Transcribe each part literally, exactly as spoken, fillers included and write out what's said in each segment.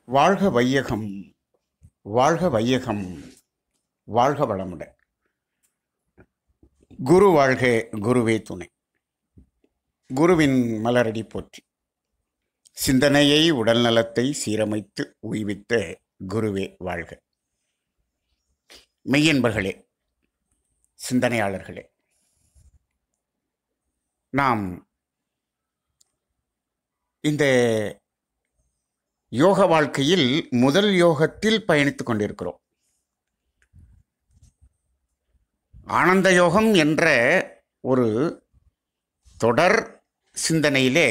வாழ்க வையகம், வாழ்க வையகம், வாழ்க வளமுடன். குரு வாழ்க, குருவே துணை. குருவின் மலரடி போற்றி. சிந்தனையை உடல் நலத்தை சீரமைத்து உய்வித்த குருவே வாழ்க. மெய்யன்பர்களே, சிந்தனையாளர்களே, நாம் இந்த யோக வாழ்க்கையில் முதல் யோகத்தில் பயணித்துக் கொண்டிருக்கிறோம். ஆனந்த யோகம் என்ற ஒரு தொடர் சிந்தனையிலே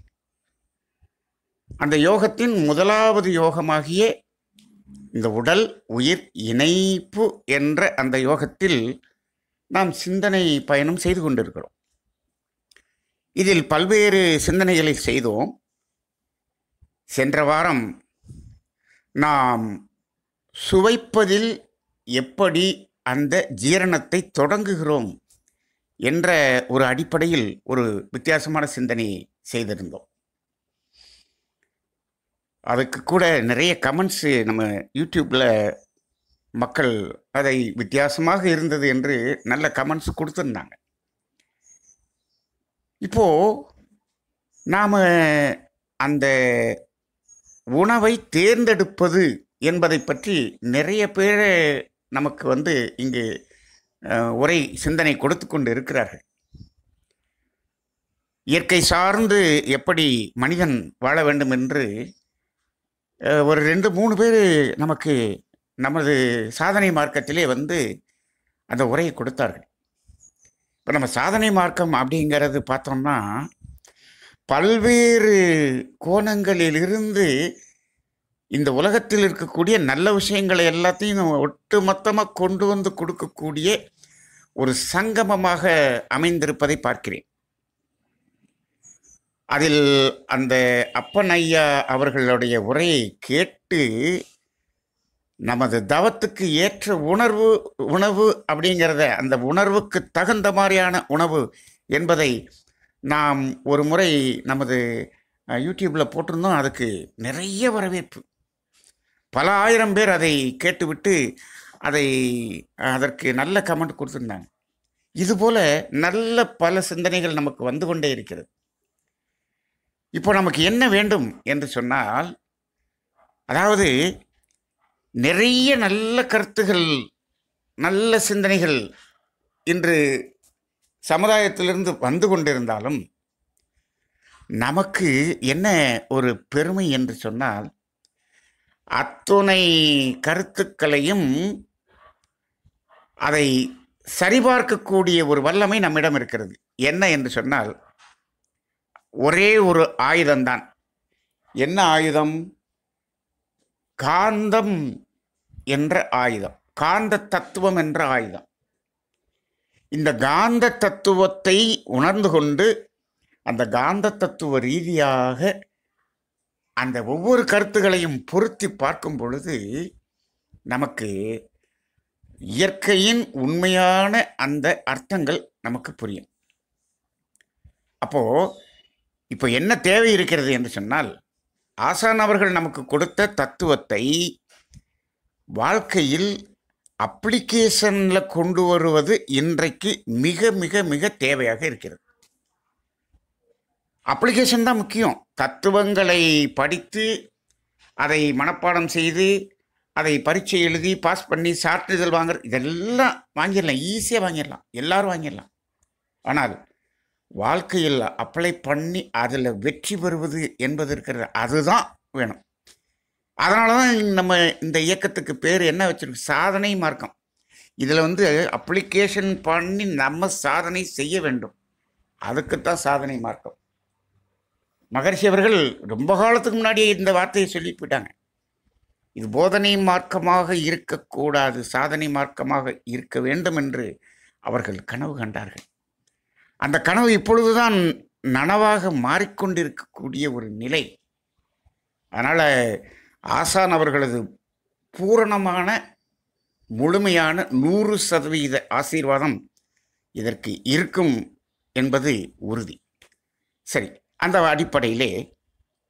அந்த யோகத்தின் முதலாவது யோகமாகிய இந்த உடல் உயிர் இணைப்பு என்ற அந்த யோகத்தில் நாம் சிந்தனை பயணம் செய்து கொண்டிருக்கிறோம். இதில் பல்வேறு சிந்தனைகளை செய்தோம். சென்ற வாரம் நாம் சுவைப்பதில் எப்படி அந்த ஜீரணத்தை தொடங்குகிறோம் என்ற ஒரு அடிப்படையில் ஒரு வித்தியாசமான சிந்தனையை செய்திருந்தோம். அதுக்கு கூட நிறைய கமெண்ட்ஸு நம்ம யூடியூப்பில் மக்கள் அதை வித்தியாசமாக இருந்தது என்று நல்ல கமெண்ட்ஸ் கொடுத்துருந்தாங்க. இப்போது நாம் அந்த உணவை தேர்ந்தெடுப்பது என்பதை பற்றி நிறைய பேர் நமக்கு வந்து இங்கு உரை சிந்தனை கொடுத்து கொண்டு இருக்கிறார்கள். இயற்கை சார்ந்து எப்படி மனிதன் வாழ வேண்டும் என்று ஒரு ரெண்டு மூணு பேர் நமக்கு நமது சாதனை மார்க்கத்திலே வந்து அந்த உரையை கொடுத்தார்கள். இப்போ நம்ம சாதனை மார்க்கம் அப்படிங்கிறது பார்த்தோம்னா பல்வேறு கோணங்களிலிருந்து இந்த உலகத்தில் இருக்கக்கூடிய நல்ல விஷயங்களை எல்லாத்தையும் ஒட்டு மொத்தமாக கொண்டு வந்து கொடுக்கக்கூடிய ஒரு சங்கமமாக அமைந்திருப்பதை பார்க்கிறேன். அதில் அந்த அப்பன் ஐயா அவர்களுடைய உரையை கேட்டு நமது தவத்துக்கு ஏற்ற உணர்வு உணவு அப்படிங்கிறத அந்த உணர்வுக்கு தகுந்த மாதிரியான உணவு என்பதை நாம் ஒரு முறை நமது யூடியூப்பில் போட்டிருந்தோம். அதுக்கு நிறைய வரவேற்பு. பல ஆயிரம் பேர் அதை கேட்டுவிட்டு அதை அதற்கு நல்ல கமெண்ட் கொடுத்துருந்தாங்க. இதுபோல் நல்ல பல சிந்தனைகள் நமக்கு வந்து கொண்டே இருக்கிறது. இப்போ நமக்கு என்ன வேண்டும் என்று சொன்னால், அதாவது நிறைய நல்ல கருத்துகள் நல்ல சிந்தனைகள் இன்று சமுதாயத்திலிருந்து வந்து கொண்டிருந்தாலும் நமக்கு என்ன ஒரு பெருமை என்று சொன்னால், அத்துணை கருத்துக்களையும் அதை சரிபார்க்கக்கூடிய ஒரு வல்லமை நம்மிடம் இருக்கிறது. என்ன என்று சொன்னால், ஒரே ஒரு ஆயுதம்தான். என்ன ஆயுதம்? காந்தம் என்ற ஆயுதம், காந்த தத்துவம் என்ற ஆயுதம். இந்த காந்த தத்துவத்தை உணர்ந்து கொண்டு அந்த காந்த தத்துவ ரீதியாக அந்த ஒவ்வொரு கருத்துக்களையும் பொருத்தி பார்க்கும் பொழுது நமக்கு இயற்கையின் உண்மையான அந்த அர்த்தங்கள் நமக்கு புரியும். அப்போது இப்போ என்ன தேவை இருக்கிறது என்று சொன்னால், ஆசான் அவர்கள் நமக்கு கொடுத்த தத்துவத்தை வாழ்க்கையில் அப்ளிகேஷனில் கொண்டு வருவது இன்றைக்கு மிக மிக மிக தேவையாக இருக்கிறது. அப்ளிகேஷன் தான் முக்கியம். தத்துவங்களை படித்து அதை மனப்பாடம் செய்து அதை பரீட்சை எழுதி பாஸ் பண்ணி சான்றிதழ் வாங்குறது இதெல்லாம் வாங்கிடலாம், ஈஸியாக வாங்கிடலாம், எல்லோரும் வாங்கிடலாம். ஆனால் வாழ்க்கையில் அப்ளை பண்ணி அதில் வெற்றி பெறுவது என்பது இருக்கிறது, அதுதான் வேணும். அதனால தான் நம்ம இந்த இயக்கத்துக்கு பேர் என்ன வச்சுருக்கு? சாதனை மார்க்கம். இதில் வந்து அப்ளிகேஷன் பண்ணி நம்ம சாதனை செய்ய வேண்டும். அதுக்குத்தான் சாதனை மார்க்கம். மகரிஷி அவர்கள் ரொம்ப காலத்துக்கு முன்னாடியே இந்த வார்த்தையை சொல்லி போயிட்டாங்க. இது போதனை மார்க்கமாக இருக்கக்கூடாது, சாதனை மார்க்கமாக இருக்க வேண்டும் என்று அவர்கள் கனவு கண்டார்கள். அந்த கனவு இப்பொழுதுதான் நனவாக மாறிக்கொண்டிருக்கக்கூடிய ஒரு நிலை. அதனால் ஆசான் அவர்களது பூரணமான முழுமையான நூறு சதவீத ஆசீர்வாதம் இதற்கு இருக்கும் என்பது உறுதி. சரி, அந்த அடிப்படையிலே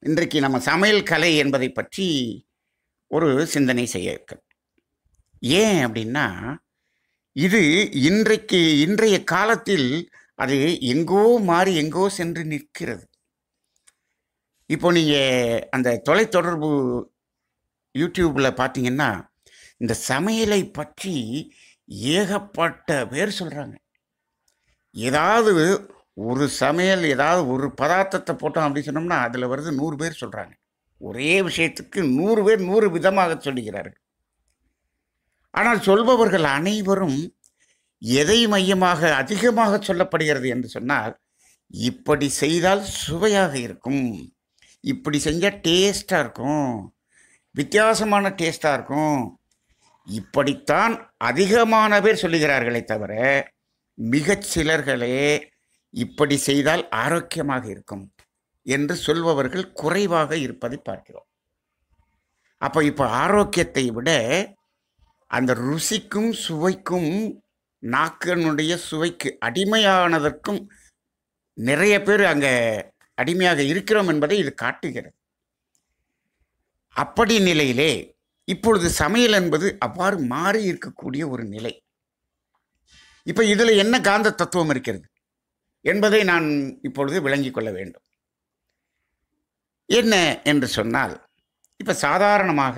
இன்றைக்கு நம்ம சமையல் கலை என்பதை பற்றி ஒரு சிந்தனை செய்ய இருக்கு. ஏன் அப்படின்னா, இது இன்றைக்கு இன்றைய காலத்தில் அது எங்கோ மாறி எங்கோ சென்று நிற்கிறது. இப்போ நீங்கள் அந்த தொலைத்தொடர்பு யூடியூப்பில் பார்த்தீங்கன்னா, இந்த சமையலை பற்றி ஏகப்பட்ட பேர் சொல்கிறாங்க. ஏதாவது ஒரு சமையல், ஏதாவது ஒரு பதார்த்தத்தை போட்டோம் அப்படின்னு சொன்னோம்னா அதில் வருது நூறு பேர் சொல்கிறாங்க. ஒரே விஷயத்துக்கு நூறு பேர் நூறு விதமாக சொல்லுகிறார்கள். ஆனால் சொல்பவர்கள் அனைவரும் எதை மையமாக அதிகமாக சொல்லப்படுகிறது என்று சொன்னால், இப்படி செய்தால் சுவையாக இருக்கும், இப்படி செஞ்சால் டேஸ்டாக இருக்கும், வித்தியாசமான டேஸ்டாக இருக்கும், இப்படித்தான் அதிகமான பேர் சொல்லுகிறார்களே தவிர, மிகச் சிலர்களே இப்படி செய்தால் ஆரோக்கியமாக இருக்கும் என்று சொல்பவர்கள் குறைவாக இருப்பதை பார்க்கிறோம். அப்போ இப்போ ஆரோக்கியத்தை விட அந்த ருசிக்கும் சுவைக்கும், நாக்கனுடைய சுவைக்கு அடிமையானதற்கும் நிறைய பேர் அங்கே அடிமையாக இருக்கிறோம் என்பதை இது காட்டுகிறது. அப்படி நிலையிலே இப்பொழுது சமையல் என்பது அவ்வாறு மாறி இருக்கக்கூடிய ஒரு நிலை. இப்போ இதில் என்ன காந்த தத்துவம் இருக்கிறது என்பதை நான் இப்பொழுது விளங்கிக் கொள்ள வேண்டும். என்ன என்று சொன்னால், இப்போ சாதாரணமாக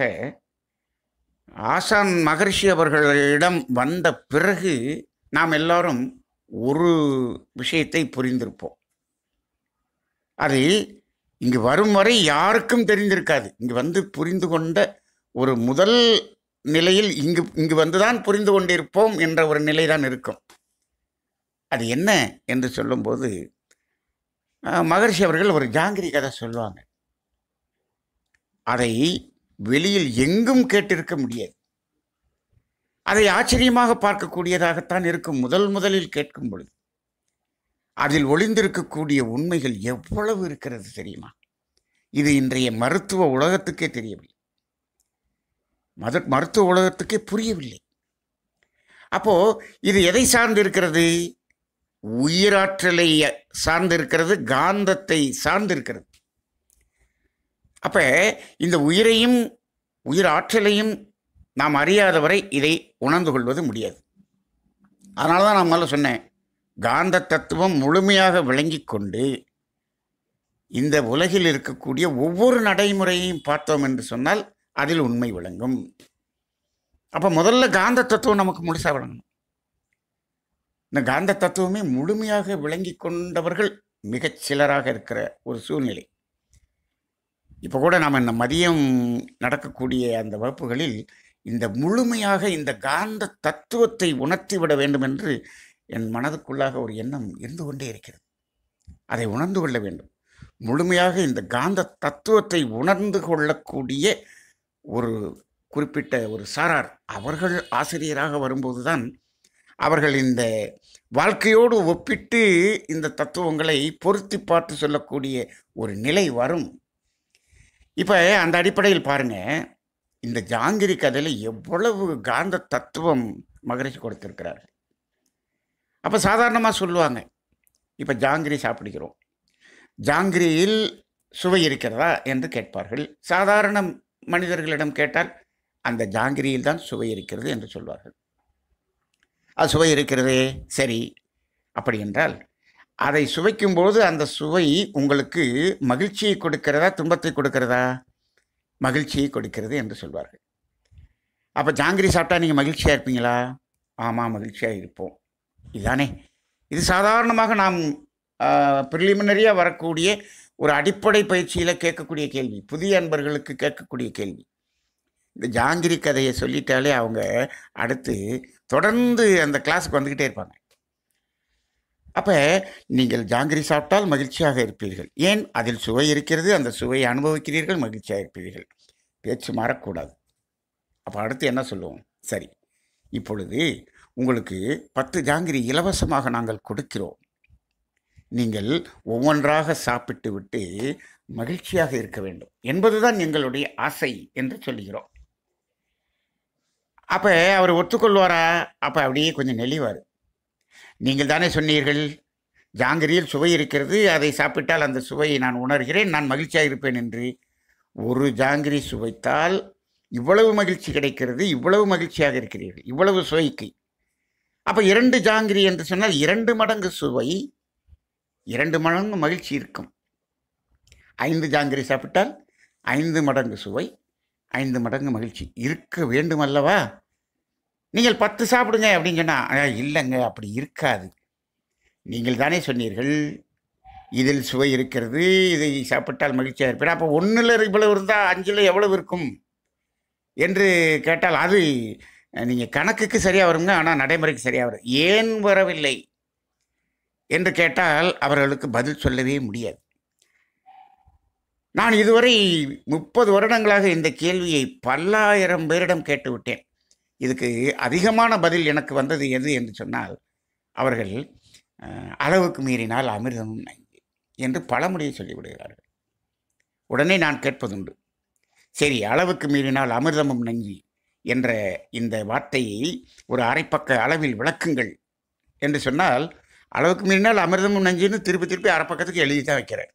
ஆசான் மகரிஷி அவர்களிடம் வந்த பிறகு நாம் எல்லாரும் ஒரு விஷயத்தை புரிந்திருப்போம். அது இங்கு வரும் வரை யாருக்கும் தெரிந்திருக்காது. இங்கு வந்து புரிந்து கொண்ட ஒரு முதல் நிலையில் இங்கு இங்கு வந்துதான் புரிந்து கொண்டிருப்போம் என்ற ஒரு நிலை தான் இருக்கும். அது என்ன என்று சொல்லும்போது, மகரிஷி அவர்கள் ஒரு ஜாங்கிரி கதை சொல்லுவாங்க. அதை வெளியில் எங்கும் கேட்டிருக்க முடியாது. அதை ஆச்சரியமாக பார்க்கக்கூடியதாகத்தான் இருக்கும் முதல் முதலில் கேட்கும் பொழுது. அதில் ஒளிந்திருக்கக்கூடிய உண்மைகள் எவ்வளவு இருக்கிறது தெரியுமா? இது இன்றைய மருத்துவ உலகத்துக்கே தெரியவில்லை, மத மருத்துவ உலகத்துக்கே புரியவில்லை. அப்போ இது எதை சார்ந்து இருக்கிறது? உயிராற்றலை சார்ந்து இருக்கிறது, காந்தத்தை சார்ந்து இருக்கிறது. அப்போ இந்த உயிரையும் உயிர் ஆற்றலையும் நாம் அறியாதவரை இதை உணர்ந்து கொள்வது முடியாது. அதனால தான் நான் முதல்ல சொன்னேன், காந்த தத்துவம் முழுமையாக விளங்கி கொண்டு இந்த உலகில் இருக்கக்கூடிய ஒவ்வொரு நடைமுறையையும் பார்த்தோம் என்று சொன்னால் அதில் உண்மை விளங்கும். அப்போ முதல்ல காந்த தத்துவம் நமக்கு முழுசாக விளங்கணும். இந்த காந்த தத்துவமே முழுமையாக விளங்கி கொண்டவர்கள் மிகச் சிலராக இருக்கிற ஒரு சூழ்நிலை. இப்போ கூட நாம் இந்த மதியம் நடக்கக்கூடிய அந்த வகுப்புகளில் இந்த முழுமையாக இந்த காந்த தத்துவத்தை உணர்த்திவிட வேண்டும் என்று என் மனதுக்குள்ளாக ஒரு எண்ணம் இருந்து கொண்டே இருக்கிறது. அதை உணர்ந்து கொள்ள வேண்டும். முழுமையாக இந்த காந்த தத்துவத்தை உணர்ந்து கொள்ளக்கூடிய ஒரு குறிப்பிட்ட ஒரு சாரார், அவர்கள் ஆசிரியராக வரும்போது தான் அவர்கள் இந்த வாழ்க்கையோடு ஒப்பிட்டு இந்த தத்துவங்களை பொருத்தி பார்த்து சொல்லக்கூடிய ஒரு நிலை வரும். இப்போ அந்த அடிப்படையில் பாருங்கள், இந்த ஜாங்கிரி கதையில் எவ்வளவு காந்த தத்துவம் மகரிஷி கொடுத்திருக்கிறார்கள். அப்போ சாதாரணமாக சொல்லுவாங்க, இப்போ ஜாங்கிரி சாப்பிடுகிறோம், ஜாங்கிரியில் சுவை இருக்கிறதா என்று கேட்பார்கள். சாதாரண மனிதர்களிடம் கேட்டால் அந்த ஜாங்கிரியில் தான் சுவை இருக்கிறது என்று சொல்வார்கள். அது சுவை இருக்கிறதே, சரி. அப்படி என்றால் அதை சுவைக்கும்போது அந்த சுவை உங்களுக்கு மகிழ்ச்சியை கொடுக்கிறதா, துன்பத்தை கொடுக்கிறதா? மகிழ்ச்சியை கொடுக்கிறது என்று சொல்வார்கள். அப்போ ஜாங்கிரி சாப்பிட்டா நீங்கள் மகிழ்ச்சியாக இருப்பீங்களா? ஆமாம், மகிழ்ச்சியாக இருப்போம். இதுதானே இது சாதாரணமாக நாம் ப்ரிலிமினரியாக வரக்கூடிய ஒரு அடிப்படை பயிற்சியில் கேட்கக்கூடிய கேள்வி, புதிய அன்பர்களுக்கு கேட்கக்கூடிய கேள்வி. இந்த ஜாங்கிரி கதையை சொல்லிட்டாலே அவங்க அடுத்து தொடர்ந்து அந்த கிளாஸுக்கு வந்துக்கிட்டே இருப்பாங்க. அப்போ நீங்கள் ஜாங்கிரி சாப்பிட்டால் மகிழ்ச்சியாக இருப்பீர்கள். ஏன்? அதில் சுவை இருக்கிறது, அந்த சுவையை அனுபவிக்கிறீர்கள், மகிழ்ச்சியாக இருப்பீர்கள். பேச்சு மாறக்கூடாது. அப்போ அடுத்து என்ன சொல்லுவோம்? சரி, இப்பொழுது உங்களுக்கு பத்து ஜாங்கிரி இலவசமாக நாங்கள் கொடுக்கிறோம், நீங்கள் ஒவ்வொன்றாக சாப்பிட்டு விட்டு மகிழ்ச்சியாக இருக்க வேண்டும் என்பதுதான் எங்களுடைய ஆசை என்று சொல்லுகிறோம். அப்போ அவர் ஒத்துக்கொள்வாரா? அப்போ அப்படியே கொஞ்சம் நெளிவார். நீங்கள் தானே சொன்னீர்கள் ஜாங்கிரியில் சுவை இருக்கிறது, அதை சாப்பிட்டால் அந்த சுவையை நான் உணர்கிறேன், நான் மகிழ்ச்சியாக இருப்பேன் என்று. ஒரு ஜாங்கிரி சுவைத்தால் இவ்வளவு மகிழ்ச்சி கிடைக்கிறது, இவ்வளவு மகிழ்ச்சியாக இருக்கிறீர்கள், இவ்வளவு சுவைக்கு. அப்போ இரண்டு ஜாங்கிரி என்று சொன்னால் இரண்டு மடங்கு சுவை, இரண்டு மடங்கு மகிழ்ச்சி இருக்கும். ஐந்து ஜாங்கிரி சாப்பிட்டால் ஐந்து மடங்கு சுவை, ஐந்து மடங்கு மகிழ்ச்சி இருக்க வேண்டும் அல்லவா? நீங்கள் பத்து சாப்பிடுங்க அப்படின்னு சொன்னால் இல்லைங்க, அப்படி இருக்காது. நீங்கள் தானே சொன்னீர்கள் இதில் சுவை இருக்கிறது, இதை சாப்பிட்டால் மகிழ்ச்சியாக இருப்பேன். அப்போ ஒன்றில் இவ்வளவு இருந்தால் அஞ்சில் எவ்வளவு இருக்கும் என்று கேட்டால் அது நீங்கள் கணக்குக்கு சரியாக வருங்க, ஆனால் நடைமுறைக்கு சரியாக வரும். ஏன் வரவில்லை என்று கேட்டால் அவர்களுக்கு பதில் சொல்லவே முடியாது. நான் இதுவரை முப்பது வருடங்களாக இந்த கேள்வியை பல்லாயிரம் பேரிடம் கேட்டுவிட்டேன். இதுக்கு அதிகமான பதில் எனக்கு வந்தது எது என்று சொன்னால், அவர்கள் அளவுக்கு மீறினால் அமிர்தமும் நஞ்சு என்று பழமொழியை சொல்லிவிடுகிறார்கள். உடனே நான் கேட்பதுண்டு, சரி, அளவுக்கு மீறினால் அமிர்தமும் நஞ்சு என்ற இந்த வார்த்தையை ஒரு அரைப்பக்க அளவில் விளக்குங்கள் என்று சொன்னால், அளவுக்கு மீறினால் அமிர்தமும் நஞ்சுன்னு திருப்பி திருப்பி அரைப்பக்கத்துக்கு எழுதி தான் வைக்கிறார்.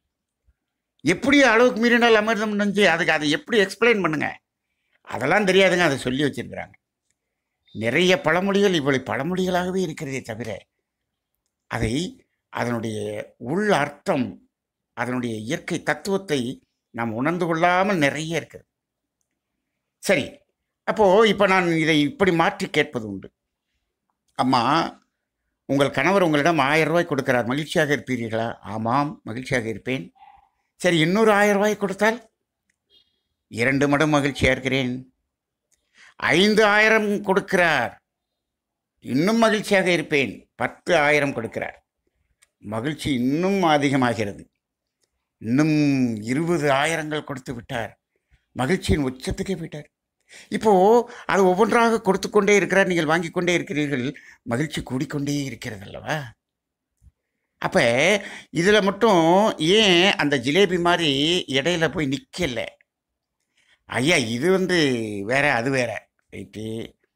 எப்படி அளவுக்கு மீறினால் அமிர்தம் நஞ்சு, அதுக்கு அதை எப்படி எக்ஸ்பிளைன் பண்ணுங்க? அதெல்லாம் தெரியாதுங்க, அதை சொல்லி வச்சிருக்கிறாங்க. நிறைய பழமொழிகள் இவ்வளவு பழமொழிகளாகவே இருக்கிறதே தவிர அதை அதனுடைய உள் அர்த்தம், அதனுடைய இயற்கை தத்துவத்தை நாம் உணர்ந்து கொள்ளாமல் நிறைய இருக்குது. சரி, அப்போது இப்போ நான் இதை இப்படி மாற்றி கேட்பது உண்டு. அம்மா, உங்கள் கணவர் உங்களிடம் ஆயிரம் ரூபாய் கொடுக்கிறார், மகிழ்ச்சியாக இருப்பீர்களா? ஆமாம், மகிழ்ச்சியாக இருப்பேன். சரி, இன்னொரு ஆயிரம் ரூபாய் கொடுத்தால்? இரண்டு மடம் மகிழ்ச்சியாக இருக்கிறேன். ஐந்து ஆயிரம் கொடுக்கிறார், இன்னும் மகிழ்ச்சியாக இருப்பேன். பத்து ஆயிரம் கொடுக்கிறார், மகிழ்ச்சி இன்னும் அதிகமாகிறது. இன்னும் இருபது ஆயிரங்கள் கொடுத்து விட்டார், மகிழ்ச்சியின் உச்சத்துக்கே போயிட்டார். இப்போது அது ஒவ்வொன்றாக கொடுத்து கொண்டே இருக்கிறார், நீங்கள் வாங்கி கொண்டே இருக்கிறீர்கள், மகிழ்ச்சி கூடிக்கொண்டே இருக்கிறது அல்லவா? அப்போ இதில் மட்டும் ஏன் அந்த ஜிலேபி மாதிரி இடையில போய் நிற்கல? ஐயா, இது வந்து வேற, அது வேற, ரைட்டு.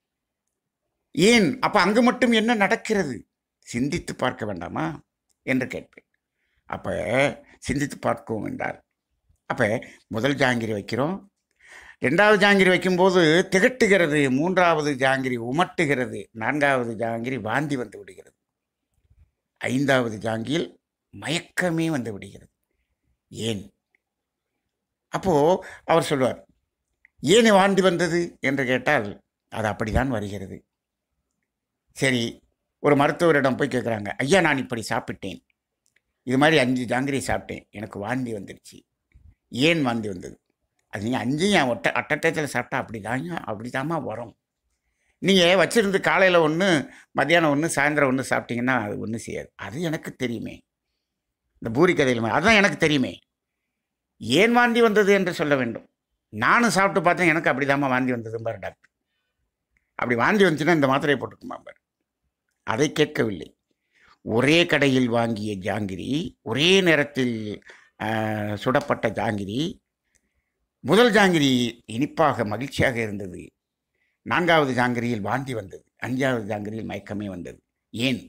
ஏன் அப்போ அங்கு மட்டும் என்ன நடக்கிறது? சிந்தித்து பார்க்க வேண்டாமா என்று கேட்பேன். அப்போ சிந்தித்து பார்க்கவும் என்றால், அப்போ முதல் ஜாங்கிரி வைக்கிறோம், ரெண்டாவது ஜாங்கிரி வைக்கும்போது திகட்டுகிறது, மூன்றாவது ஜாங்கிரி உமட்டுகிறது, நான்காவது ஜாங்கிரி வாந்தி வந்து விடுகிறது, ஐந்தாவது ஜாங்கியில் மயக்கமே வந்து விடுகிறது. ஏன்? அப்போது அவர் சொல்வார், ஏன் வாந்தி வந்தது என்று கேட்டால், அது அப்படிதான் வருகிறது. சரி, ஒரு மருத்துவரிடம் போய் கேட்குறாங்க, ஐயா, நான் இப்படி சாப்பிட்டேன், இது மாதிரி அஞ்சு ஜாங்கிரி சாப்பிட்டேன், எனக்கு வாந்தி வந்துடுச்சு. ஏன் வாந்தி வந்தது? அது நீங்கள் அஞ்சையும் ஒட்ட அட்டத்தில் சாப்பிட்டா அப்படி தாங்க, அப்படி தாம்மா வரும். நீங்கள் வச்சுருந்து காலையில் ஒன்று, மத்தியானம் ஒன்று, சாயந்தரம் ஒன்று சாப்பிட்டீங்கன்னா அது ஒன்றும் செய்யாது. அது எனக்கு தெரியுமே, இந்த பூரி கதையில் அதுதான் எனக்கு தெரியுமே. ஏன் வாந்தி வந்தது என்று சொல்ல வேண்டும். நானும் சாப்பிட்டு பார்த்தேன், எனக்கு அப்படி தாம்மா வாந்தி வந்தது பாரு டாக்டர். அப்படி வாந்தி வந்துச்சுன்னா இந்த மாத்திரையை போட்டுக்குமா பாரு. அதை கேட்கவில்லை. ஒரே கடையில் வாங்கிய ஜாங்கிரி, ஒரே நேரத்தில் சுடப்பட்ட ஜாங்கிரி, முதல் ஜாங்கிரி இனிப்பாக மகிழ்ச்சியாக இருந்தது, நான்காவது ஜாங்கிரியில் வாந்தி வந்தது, அஞ்சாவது ஜாங்கிரியில் மயக்கமே வந்தது. ஏன்?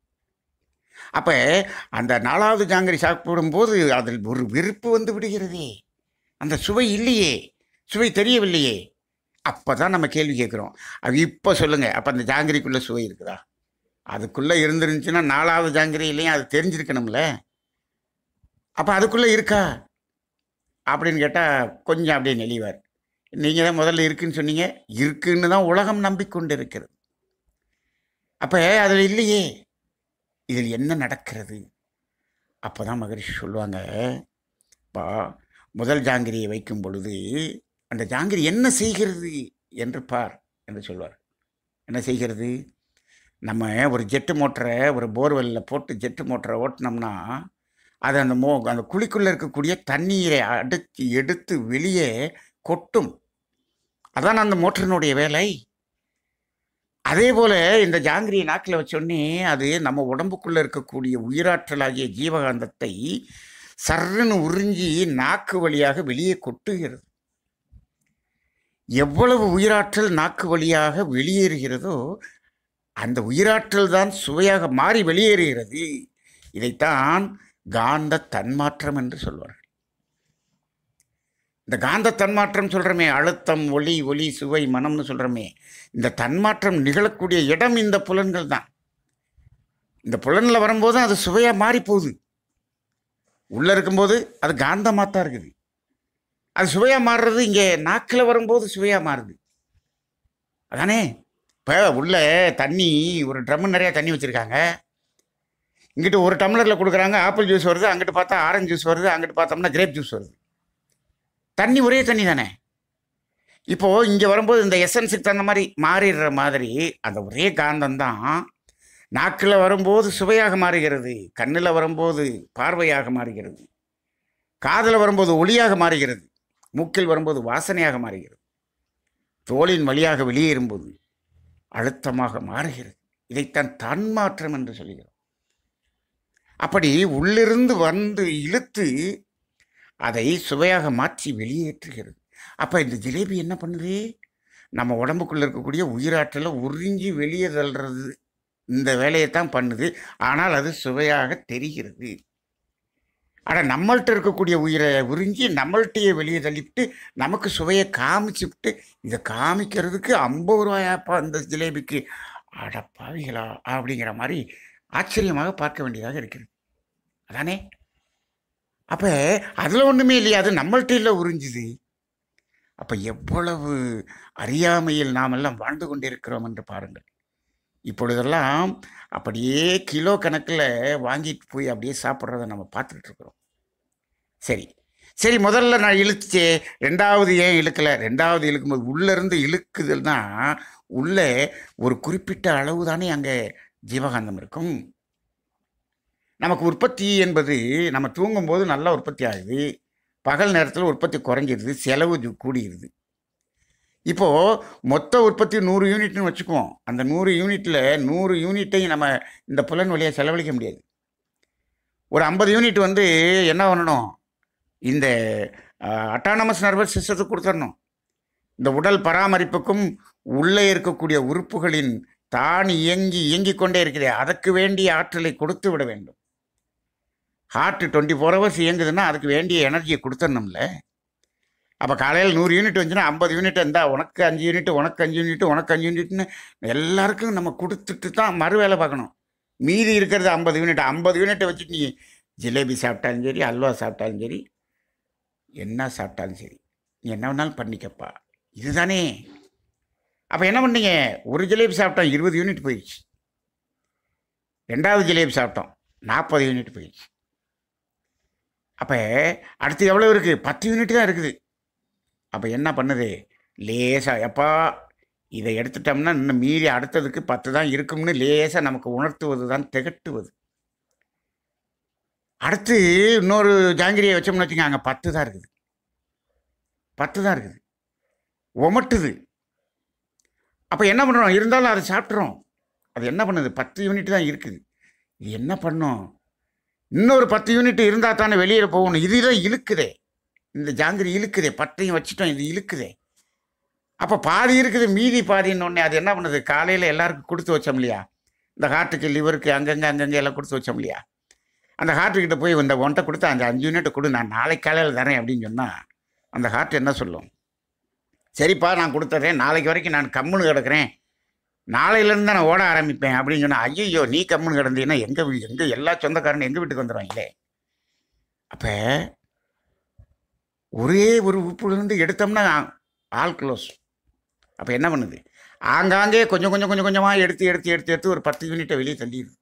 அப்போ அந்த நாலாவது ஜாங்கிரி சாப்பிடும்போது அதில் ஒரு வெறுப்பு வந்து விடுகிறதே, அந்த சுவை இல்லையே, சுவை தெரியவில்லையே. அப்போ தான் நம்ம கேள்வி கேட்குறோம், அது இப்போ சொல்லுங்கள், அப்போ அந்த ஜாங்கிரிக்குள்ளே சுவை இருக்குதா? அதுக்குள்ளே இருந்துருந்துச்சுன்னா நாலாவது ஜாங்கிரியிலையும் அது தெரிஞ்சிருக்கணும்ல. அப்போ அதுக்குள்ளே இருக்கா அப்படின்னு கேட்டால் கொஞ்சம் அப்படியே நெளிவார். நீங்கள் தான் முதல்ல இருக்குன்னு சொன்னீங்க, இருக்குன்னு தான் உலகம் நம்பிக்கொண்டு இருக்கிறது. அப்போ அதில் இல்லையே, இதில் என்ன நடக்கிறது? அப்போ தான் மகரிஷி சொல்லுவாங்க, பா முதல் ஜாங்கிரியை வைக்கும் பொழுது அந்த ஜாங்கிரி என்ன செய்கிறது என்று பார் என்று சொல்வார். என்ன செய்கிறது? நம்ம ஒரு ஜெட்டு மோட்டரை ஒரு போர்வெல்லில் போட்டு ஜெட்டு மோட்டரை ஓட்டினோம்னா அது அந்த மோ அந்த குழிக்குள்ளே இருக்கக்கூடிய தண்ணீரை அடித்து எடுத்து வெளியே கொட்டும். அதான் அந்த மோட்டரினுடைய வேலை. அதே போல் இந்த ஜாங்கிரியை நாக்கில் வச்சோடனே அது நம்ம உடம்புக்குள்ளே இருக்கக்கூடிய உயிராற்றலாகிய ஜீவகாந்தத்தை சர்ன்னு உறிஞ்சி நாக்கு வழியாக வெளியே கொட்டுகிறது. எவ்வளவு உயிராற்றல் நாக்கு வழியாக வெளியேறுகிறதோ அந்த உயிராற்றல் தான் சுவையாக மாறி வெளியேறுகிறது. இதைத்தான் காந்த தன்மாற்றம் என்று சொல்வார்கள். இந்த காந்த தன்மாற்றம் சொல்கிறோமே, அழுத்தம், ஒளி, ஒலி, சுவை, மனம்னு சொல்கிறோமே, இந்த தன்மாற்றம் நிகழக்கூடிய இடம் இந்த புலன்கள் தான். இந்த புலனில் வரும்போது அது சுவையாக மாறி போகுது. உள்ளே இருக்கும்போது அது காந்தமாக தான் இருக்குது. அது சுவையாக மாறுறது இங்கே நாக்கில் வரும்போது சுவையாக மாறுது. அதானே? இப்போ உள்ள தண்ணி, ஒரு ட்ரம்மு நிறையா தண்ணி வச்சுருக்காங்க. இங்கிட்டு ஒரு டம்ளரில் கொடுக்குறாங்க, ஆப்பிள் ஜூஸ் வருது, அங்கிட்டு பார்த்தா ஆரஞ்சு ஜூஸ் வருது, அங்கிட்டு பார்த்தோம்னா கிரேப் ஜூஸ் வருது. தண்ணி ஒரே தண்ணி தானே. இப்போது இங்கே வரும்போது இந்த எசன்ஸுக்கு தகுந்த மாதிரி மாறிடுற மாதிரி அந்த ஒரே காந்தம்தான் நாக்கில் வரும்போது சுவையாக மாறுகிறது, கண்ணில் வரும்போது பார்வையாக மாறுகிறது, காதில் வரும்போது ஒளியாக மாறுகிறது, மூக்கில் வரும்போது வாசனையாக மாறுகிறது, தோலின் வழியாக வெளியேறும்போது அழுத்தமாக மாறுகிறது. இதைத்தான் தன்மாற்றம் என்று சொல்கிறோம். அப்படி உள்ளிருந்து வந்து இழுத்து அதை சுவையாக மாற்றி வெளியேற்றுகிறது. அப்போ இந்த ஜிலேபி என்ன பண்ணுது? நம்ம உடம்புக்குள்ளே இருக்கக்கூடிய உயிராற்றலை உறிஞ்சி வெளியே தள்ளுறது, இந்த வேலையைத்தான் பண்ணுது. ஆனால் அது சுவையாக தெரிகிறது. ஆனால் நம்மள்கிட்ட இருக்கக்கூடிய உயிரை உறிஞ்சி நம்மள்கிட்டயே வெளியே தள்ளிவிட்டு நமக்கு சுவையை காமிச்சுவிட்டு, இதை காமிக்கிறதுக்கு ஐம்பது ரூபாயாப்பா இந்த ஜிலேபிக்கு, அடப்பாவிகளா அப்படிங்கிற மாதிரி ஆச்சரியமாக பார்க்க வேண்டியதாக இருக்கிறது. அதானே? அப்போ அதில் ஒன்றுமே இல்லையா, அது நம்மள்கிட்ட இல்லை உறிஞ்சுது. அப்போ எவ்வளவு அறியாமையில் நாம் எல்லாம் வாழ்ந்து கொண்டிருக்கிறோம் என்று பாருங்கள். இப்பொழுதெல்லாம் அப்படியே கிலோ கணக்கில் வாங்கிட்டு போய் அப்படியே சாப்பிட்றத நம்ம பார்த்துக்கிட்டு இருக்கிறோம். சரி சரி முதல்ல நான் இழுத்துச்சே, ரெண்டாவது ஏன் இழுக்கலை? ரெண்டாவது இழுக்கும்போது உள்ளேருந்து இழுக்குதுன்னா உள்ளே ஒரு குறிப்பிட்ட அளவு தானே அங்கே ஜீவகாந்தம் இருக்கும். நமக்கு உற்பத்தி என்பது நம்ம தூங்கும்போது நல்லா உற்பத்தி ஆகுது, பகல் நேரத்தில் உற்பத்தி குறைஞ்சிருது, செலவு கூடிடுது. இப்போது மொத்த உற்பத்தி நூறு யூனிட்னு வச்சுக்குவோம். அந்த நூறு யூனிட்டில் நூறு யூனிட்டையும் நம்ம இந்த புலன் வழியாக செலவழிக்க முடியாது. ஒரு ஐம்பது யூனிட் வந்து என்ன பண்ணணும்? இந்த அட்டானமஸ் நர்வஸ் சிஸ்டத்துக்கு கொடுத்துடணும். இந்த உடல் பராமரிப்புக்கும் உள்ளே இருக்கக்கூடிய உறுப்புகளின் தான் இயங்கி இயங்கி கொண்டே இருக்கிறே அதற்கு வேண்டிய ஆற்றலை கொடுத்து விட வேண்டும். ஹார்ட் டுவெண்ட்டி ஃபோர் ஹவர்ஸ் இயங்குதுன்னா அதுக்கு வேண்டிய எனர்ஜியை கொடுத்துடணும்ல. அப்போ காலையில் நூறு யூனிட் வந்துச்சுன்னா ஐம்பது யூனிட் இருந்தால் உனக்கு அஞ்சு யூனிட், உனக்கு அஞ்சு யூனிட், உனக்கு அஞ்சு யூனிட்னு எல்லாருக்கும் நம்ம கொடுத்துட்டு தான் மறு வேலை பார்க்கணும். மீதி இருக்கிறது ஐம்பது யூனிட். ஐம்பது யூனிட்டை வச்சுட்டு நீ ஜிலேபி சாப்பிட்டாலும் சரி, அல்வா சாப்பிட்டாலும் சரி, என்ன சாப்பிட்டாலும் சரி, நீ என்ன வேணாலும் பண்ணிக்கப்பா, இதுதானே. அப்போ என்ன பண்ணீங்க? ஒரு ஜிலேபி சாப்பிட்டோம், இருபது யூனிட் போயிடுச்சு. ரெண்டாவது ஜிலேபி சாப்பிட்டோம், நாற்பது யூனிட் போயிடுச்சு. அப்போ அடுத்து எவ்வளோ இருக்குது? பத்து யூனிட் தான் இருக்குது. அப்போ என்ன பண்ணுது? லேசாக எப்பா இதை எடுத்துட்டோம்னா இன்னும் மீறி அடுத்ததுக்கு பத்து தான் இருக்கும்னு லேசாக நமக்கு உணர்த்துவது தான் திகட்டுவது. அடுத்து இன்னொரு ஜாங்கிரியை வச்சோம்னு வச்சுக்கோங்க, அங்கே பத்து தான் இருக்குது, பத்து தான் இருக்குது, உமட்டுது. அப்போ என்ன பண்ணுறோம்? இருந்தாலும் அதை சாப்பிட்றோம். அது என்ன பண்ணுது? பத்து யூனிட் தான் இருக்குது. இது என்ன பண்ணும்? இன்னொரு பத்து யூனிட் இருந்தால் தானே வெளியில் போகணும். இதுதான் இழுக்குதே, இந்த ஜாங்கிரி இழுக்குதே, பத்தையும் வச்சுட்டோம், இது இழுக்குதே. அப்போ பாதி இருக்குது, மீதி பாதின்னு ஒன்று அது என்ன பண்ணுது? காலையில் எல்லாருக்கும் கொடுத்து வச்சோம் இல்லையா, இந்த ஹார்ட்டுக்கு, லிவருக்கு, அங்கங்கே அங்கங்கே எல்லாம் கொடுத்து வச்சோம் இல்லையா, அந்த ஹார்ட்டுக்கிட்ட போய் இந்த ஒன்றை கொடுத்து அந்த அஞ்சு யூனிட்டை கொடு, நான் நாளைக்கு காலையில் தரேன் அப்படின்னு சொன்னால் அந்த ஹார்ட் என்ன சொல்லும்? சரிப்பா நான் கொடுத்துட்றேன், நாளைக்கு வரைக்கும் நான் கம்முன்னு கிடக்கிறேன், நாளையிலேருந்து தான் நான் ஓட ஆரம்பிப்பேன் அப்படின்னு சொன்னால், ஐயோ நீ கம்முன்னு கிடந்தீங்கன்னா எங்கள் வீ எங்கே எல்லா சொந்தக்காரனும் எங்கள் வீட்டுக்கு வந்துடுவாங்களே. அப்போ ஒரே ஒரு உப்புலேருந்து எடுத்தோம்னா ஆல் க்ளோஸ். அப்போ என்ன பண்ணுது? ஆங்காங்கே கொஞ்சம் கொஞ்சம் கொஞ்சம் கொஞ்சமாக எடுத்து எடுத்து எடுத்து எடுத்து ஒரு பத்து யூனிட்டை வெளியே தள்ளிடுது.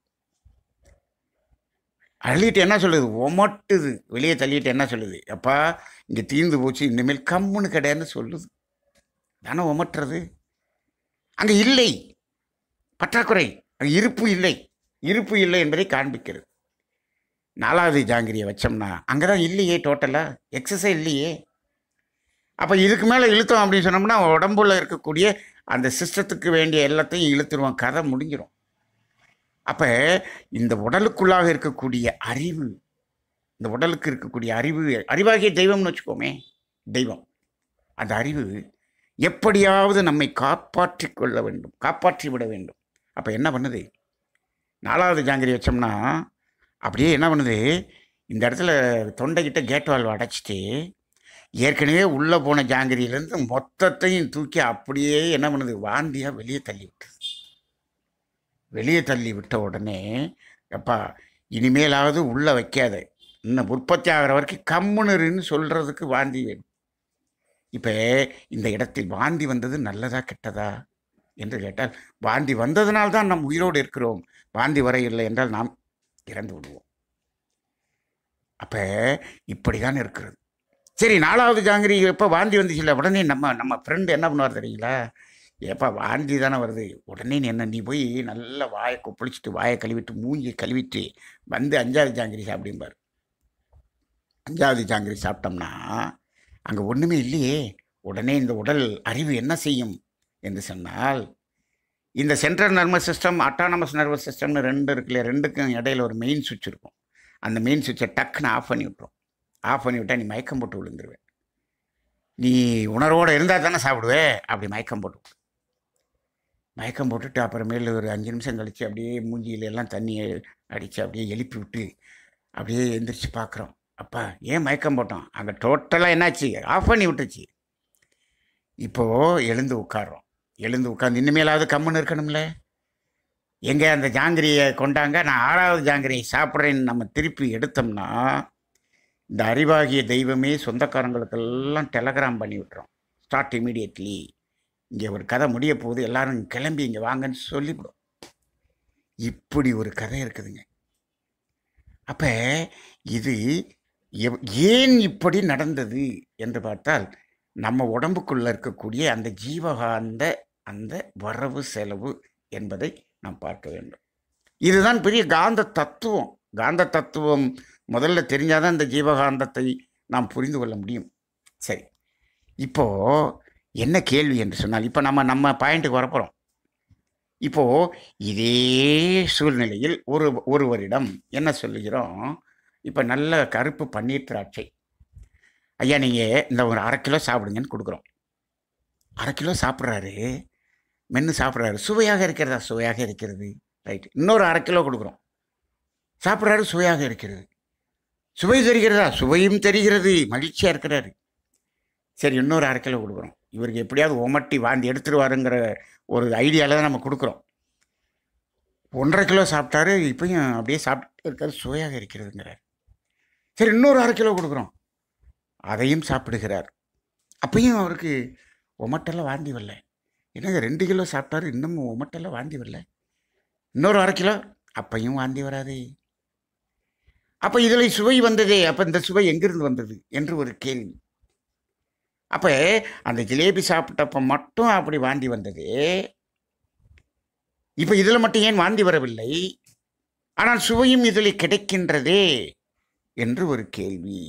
அள்ளிட்டு என்ன சொல்லுது? ஒமட்டுது. வெளியே தள்ளிட்டு என்ன சொல்லுது? அப்பா இங்கே தீர்ந்து போச்சு, இனிமேல் கம்முன்னு கிடையாதுன்னு சொல்லுது. தானே ஒமட்டுறது. அங்கே இல்லை, பற்றாக்குறை, அங்கே இருப்பு இல்லை, இருப்பு இல்லை என்பதை காண்பிக்கிறது. நாலாவது ஜாங்கிரியை வச்சோம்னா அங்கே தான் இல்லையே, டோட்டலாக எக்ஸசைஸ் இல்லையே. அப்போ இதுக்கு மேலே இழுத்தோம் அப்படின்னு சொன்னோம்னா உடம்புல இருக்கக்கூடிய அந்த சிஸ்டத்துக்கு வேண்டிய எல்லாத்தையும் இழுத்துருவோம், கதை முடிஞ்சிடும். அப்போ இந்த உடலுக்குள்ளாக இருக்கக்கூடிய அறிவு, இந்த உடலுக்கு இருக்கக்கூடிய அறிவு, அறிவாகிய தெய்வம்னு வச்சுக்கோமே, தெய்வம், அந்த அறிவு எப்படியாவது நம்மை காப்பாற்றி கொள்ள வேண்டும், காப்பாற்றி விட வேண்டும். அப்போ என்ன பண்ணுது? நாலாவது ஜாங்கிரி வச்சோம்னா அப்படியே என்ன பண்ணுது, இந்த இடத்துல தொண்டைக்கிட்ட கேட் வால்வை அடைச்சிட்டு ஏற்கனவே உள்ளே போன ஜாங்கிரியிலேருந்து மொத்தத்தையும் தூக்கி அப்படியே என்ன பண்ணுது, வாந்தியாக வெளியே தள்ளி விட்டுது. வெளியே தள்ளி விட்ட உடனே, எப்பா இனிமேலாவது உள்ளே வைக்காத, இன்னும் உற்பத்தி ஆகிற வரைக்கும் கம்முனருன்னு சொல்கிறதுக்கு வாந்தி வேணும். இப்போ இந்த இடத்தில் வாந்தி வந்தது நல்லதா கெட்டதா என்று கேட்டால், வாந்தி வந்ததுனால்தான் நாம் உயிரோடு இருக்கிறோம், வாந்தி வர இல்லை என்றால் நாம் இறந்து விடுவோம். அப்போ இப்படி தான் இருக்கிறது. சரி, நாலாவது ஜாங்கிரி எப்போ வாந்தி வந்துச்சுல்ல, உடனே நம்ம நம்ம ஃப்ரெண்டு என்ன பண்ணுவார் தெரியுங்களா, ஏப்பா வாந்தி தானே வருது, உடனே நீ என்ன நீ போய் நல்லா வாயை கொப்பளிச்சுட்டு வாயை கழுவிட்டு மூஞ்சி கழுவிட்டு வந்து அஞ்சாவது ஜாங்கிரி சாப்பிடும்பார். அஞ்சாவது ஜாங்கிரி சாப்பிட்டோம்னா அங்கே ஒன்றுமே இல்லையே. உடனே இந்த உடல் அறிவு என்ன செய்யும் என்று சொன்னால், இந்த central nervous system, autonomous nervous சிஸ்டம்னு ரெண்டு இருக்குல்ல, ரெண்டுக்கும் இடையில ஒரு மெயின் சுவிட்ச் இருக்கும். அந்த மெயின் சுவிட்சை டக்குன்னு ஆஃப் பண்ணி விட்டுரும். ஆஃப் பண்ணி விட்டால் நீ மயக்கம் போட்டு விழுந்துருவேன். நீ உணர்வோடு இருந்தால் தானே சாப்பிடுவே, அப்படி மயக்கம் போட்டு மயக்கம் போட்டுட்டு அப்புறமேல ஒரு அஞ்சு நிமிஷம் கழித்து அப்படியே மூஞ்சியில எல்லாம் தண்ணியை அடித்து அப்படியே எழுப்பி விட்டு அப்படியே எந்திரிச்சு பார்க்குறோம். அப்பா ஏன் மயக்கம் போட்டோம், அங்கே டோட்டலாக என்னாச்சு, ஆஃப் பண்ணி விட்டுச்சு. இப்போது எழுந்து உட்காரோம். எழுந்து உட்காந்து இனிமேலாவது கம்முன்னு இருக்கணும்ல. எங்கே அந்த ஜாங்கிரியை கொண்டாங்க, நான் ஆறாவது ஜாங்கிரியை சாப்பிட்றேன்னு நம்ம திருப்பி எடுத்தோம்னா, இந்த அறிவாகிய தெய்வமே சொந்தக்காரங்களுக்கெல்லாம் டெலகிராம் பண்ணி விட்டுறோம். ஸ்டார்ட் இமீடியட்லி, இங்கே ஒரு கதை முடிய போகுது, எல்லாரும் கிளம்பி இங்கே வாங்கன்னு சொல்லிவிடும். இப்படி ஒரு கதை இருக்குதுங்க. அப்போ இது ஏன் இப்படி நடந்தது என்று பார்த்தால், நம்ம உடம்புக்குள்ளே இருக்கக்கூடிய அந்த ஜீவகாந்த அந்த வரவு செலவு என்பதை நாம் பார்க்க வேண்டும். இதுதான் பெரிய காந்த தத்துவம். காந்த தத்துவம் முதல்ல தெரிஞ்சாதான் இந்த ஜீவகாந்தத்தை நாம் புரிந்து கொள்ள முடியும். சரி, இப்போது என்ன கேள்வி என்று சொன்னால், இப்போ நம்ம நம்ம பாயிண்ட்டுக்கு வரப்போகிறோம். இப்போது இதே சூழ்நிலையில் ஒரு ஒருவரிடம் என்ன சொல்லுகிறோம், இப்போ நல்ல கருப்பு பன்னீர் திராட்சை, ஐயா நீங்கள் இந்த ஒரு அரை கிலோ சாப்பிடுங்கன்னு கொடுக்குறோம். அரை கிலோ சாப்பிட்றாரு, மென்று சாப்பிட்றாரு, சுவையாக இருக்கிறதா, சுவையாக இருக்கிறது, ரைட். இன்னொரு அரை கிலோ கொடுக்குறோம், சாப்பிட்றாரு, சுவையாக இருக்கிறது. சுவை தெரிகிறதா, சுவையும் தெரிகிறது, மகிழ்ச்சியாக இருக்கிறாரு. சரி, இன்னொரு அரை கிலோ கொடுக்குறோம். இவருக்கு எப்படியாவது உமட்டி வாந்தி எடுத்துருவாருங்கிற ஒரு ஐடியாவில் தான் நம்ம கொடுக்குறோம். ஒன்றரை கிலோ சாப்பிட்டாரு, இப்பயும் அப்படியே சாப்பிட்டு இருக்காரு, சுவையாக இருக்கிறதுங்கிறார். சரி, இன்னொரு அரை கிலோ கொடுக்குறோம், அதையும் சாப்பிடுகிறார். அப்பையும் அவருக்கு உமட்டெல்லாம் வாந்தி வரல. என்னங்க ரெண்டு கிலோ சாப்பிட்டாரு, இன்னமும் உமட்டெல்லாம் வாந்தி வரல. இன்னொரு அரை கிலோ, அப்பையும் வாந்தி வராது. அப்போ இதில் சுவை வந்ததே, அப்போ இந்த சுவை எங்கிருந்து வந்தது என்று ஒரு கேள்வி. அப்போ அந்த ஜிலேபி சாப்பிட்டப்போ மட்டும் அப்படி வாந்தி வந்தது, இப்போ இதில் மட்டும் ஏன் வாந்தி வரவில்லை, ஆனால் சுவையும் இதில் கிடைக்கின்றதே என்று ஒரு கேள்வி.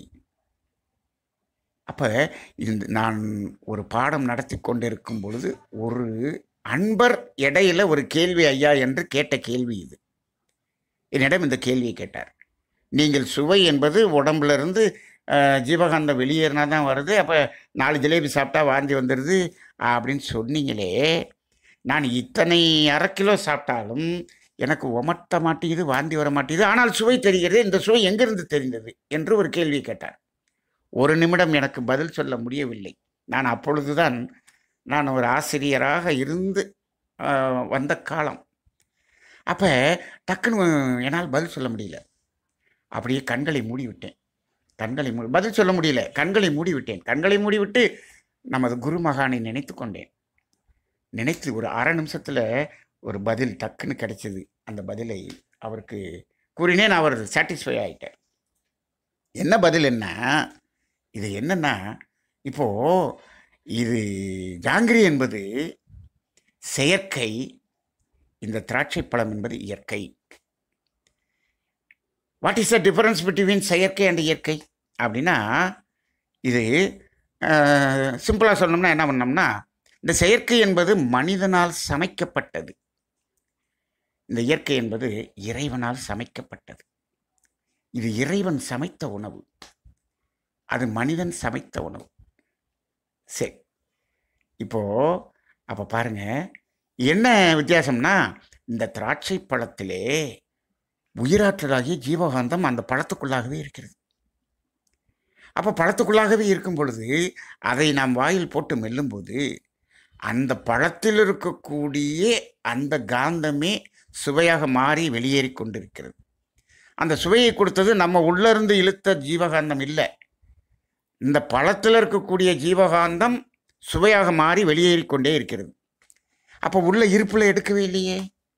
அப்போ இந்த நான் ஒரு பாடம் நடத்தி கொண்டிருக்கும் பொழுது ஒரு அன்பர் இடையில ஒரு கேள்வி ஐயா என்று கேட்ட கேள்வி இது. என்னிடம் இந்த கேள்வியை கேட்டார். நீங்கள் சுவை என்பது உடம்புல இருந்து ஜீவகாந்தம் வெளியேறினா தான் வருது, அப்போ நாலு ஜிலேபி சாப்பிட்டா வாந்தி வந்துடுது அப்படின்னு சொன்னீங்களே, நான் இத்தனை அரை கிலோ சாப்பிட்டாலும் எனக்கு உமட்ட மாட்டேங்குது, வாந்தி வர மாட்டேங்குது, ஆனால் சுவை தெரிகிறது, இந்த சுவை எங்கிருந்து தெரிந்தது என்று ஒரு கேள்வி கேட்டார். ஒரு நிமிடம் எனக்கு பதில் சொல்ல முடியவில்லை. நான் அப்பொழுதுதான் நான் ஒரு ஆசிரியராக இருந்து வந்த காலம். அப்போ டக்குன்னு என்னால் பதில் சொல்ல முடியல. அப்படியே கண்களை மூடிவிட்டேன். கண்களை மூடி பதில் சொல்ல முடியல, கண்களை மூடிவிட்டேன். கண்களை மூடிவிட்டு நமது குருமகானை நினைத்து கொண்டேன். நினைத்து ஒரு அரை நிமிஷத்தில் ஒரு பதில் டக்குன்னு கிடைச்சிது. அந்த பதிலை அவருக்கு கூறினேன், அவர் சாட்டிஸ்ஃபை ஆகிட்டார். என்ன பதில் என்ன, இது என்னன்னா, இப்போது இது ஜாங்கிரி என்பது செயற்கை, இந்த திராட்சை பழம் என்பது இயற்கை. What is the difference between செயற்கை அண்ட் இயற்கை அப்படின்னா, இது சிம்பிளாக சொல்லணும்னா என்ன பண்ணோம்னா, இந்த செயற்கை என்பது மனிதனால் சமைக்கப்பட்டது, இந்த இயற்கை என்பது இறைவனால் சமைக்கப்பட்டது. இது இறைவன் சமைத்த உணவு, அது மனிதன் சமைத்த உணவு. சரி, இப்போது அப்போ பாருங்கள் என்ன வித்தியாசம்னா, இந்த திராட்சை பழத்திலே உயிராற்றலாகிய ஜீவகாந்தம் அந்த பழத்துக்குள்ளாகவே இருக்கிறது. அப்போ பழத்துக்குள்ளாகவே இருக்கும் பொழுது அதை நாம் வாயில் போட்டு மெல்லும்போது அந்த பழத்தில் இருக்கக்கூடிய அந்த காந்தமே சுவையாக மாறி வெளியேறி கொண்டிருக்கிறது. அந்த சுவையை கொடுத்தது நம்ம உள்ளிருந்து இழுத்த ஜீவகாந்தம் இல்லை, இந்த பழத்தில் இருக்கக்கூடிய ஜீவகாந்தம் சுவையாக மாறி வெளியேறி கொண்டே இருக்கிறது. அப்போ உள்ள இருப்பில் எடுக்கவே இல்லையே.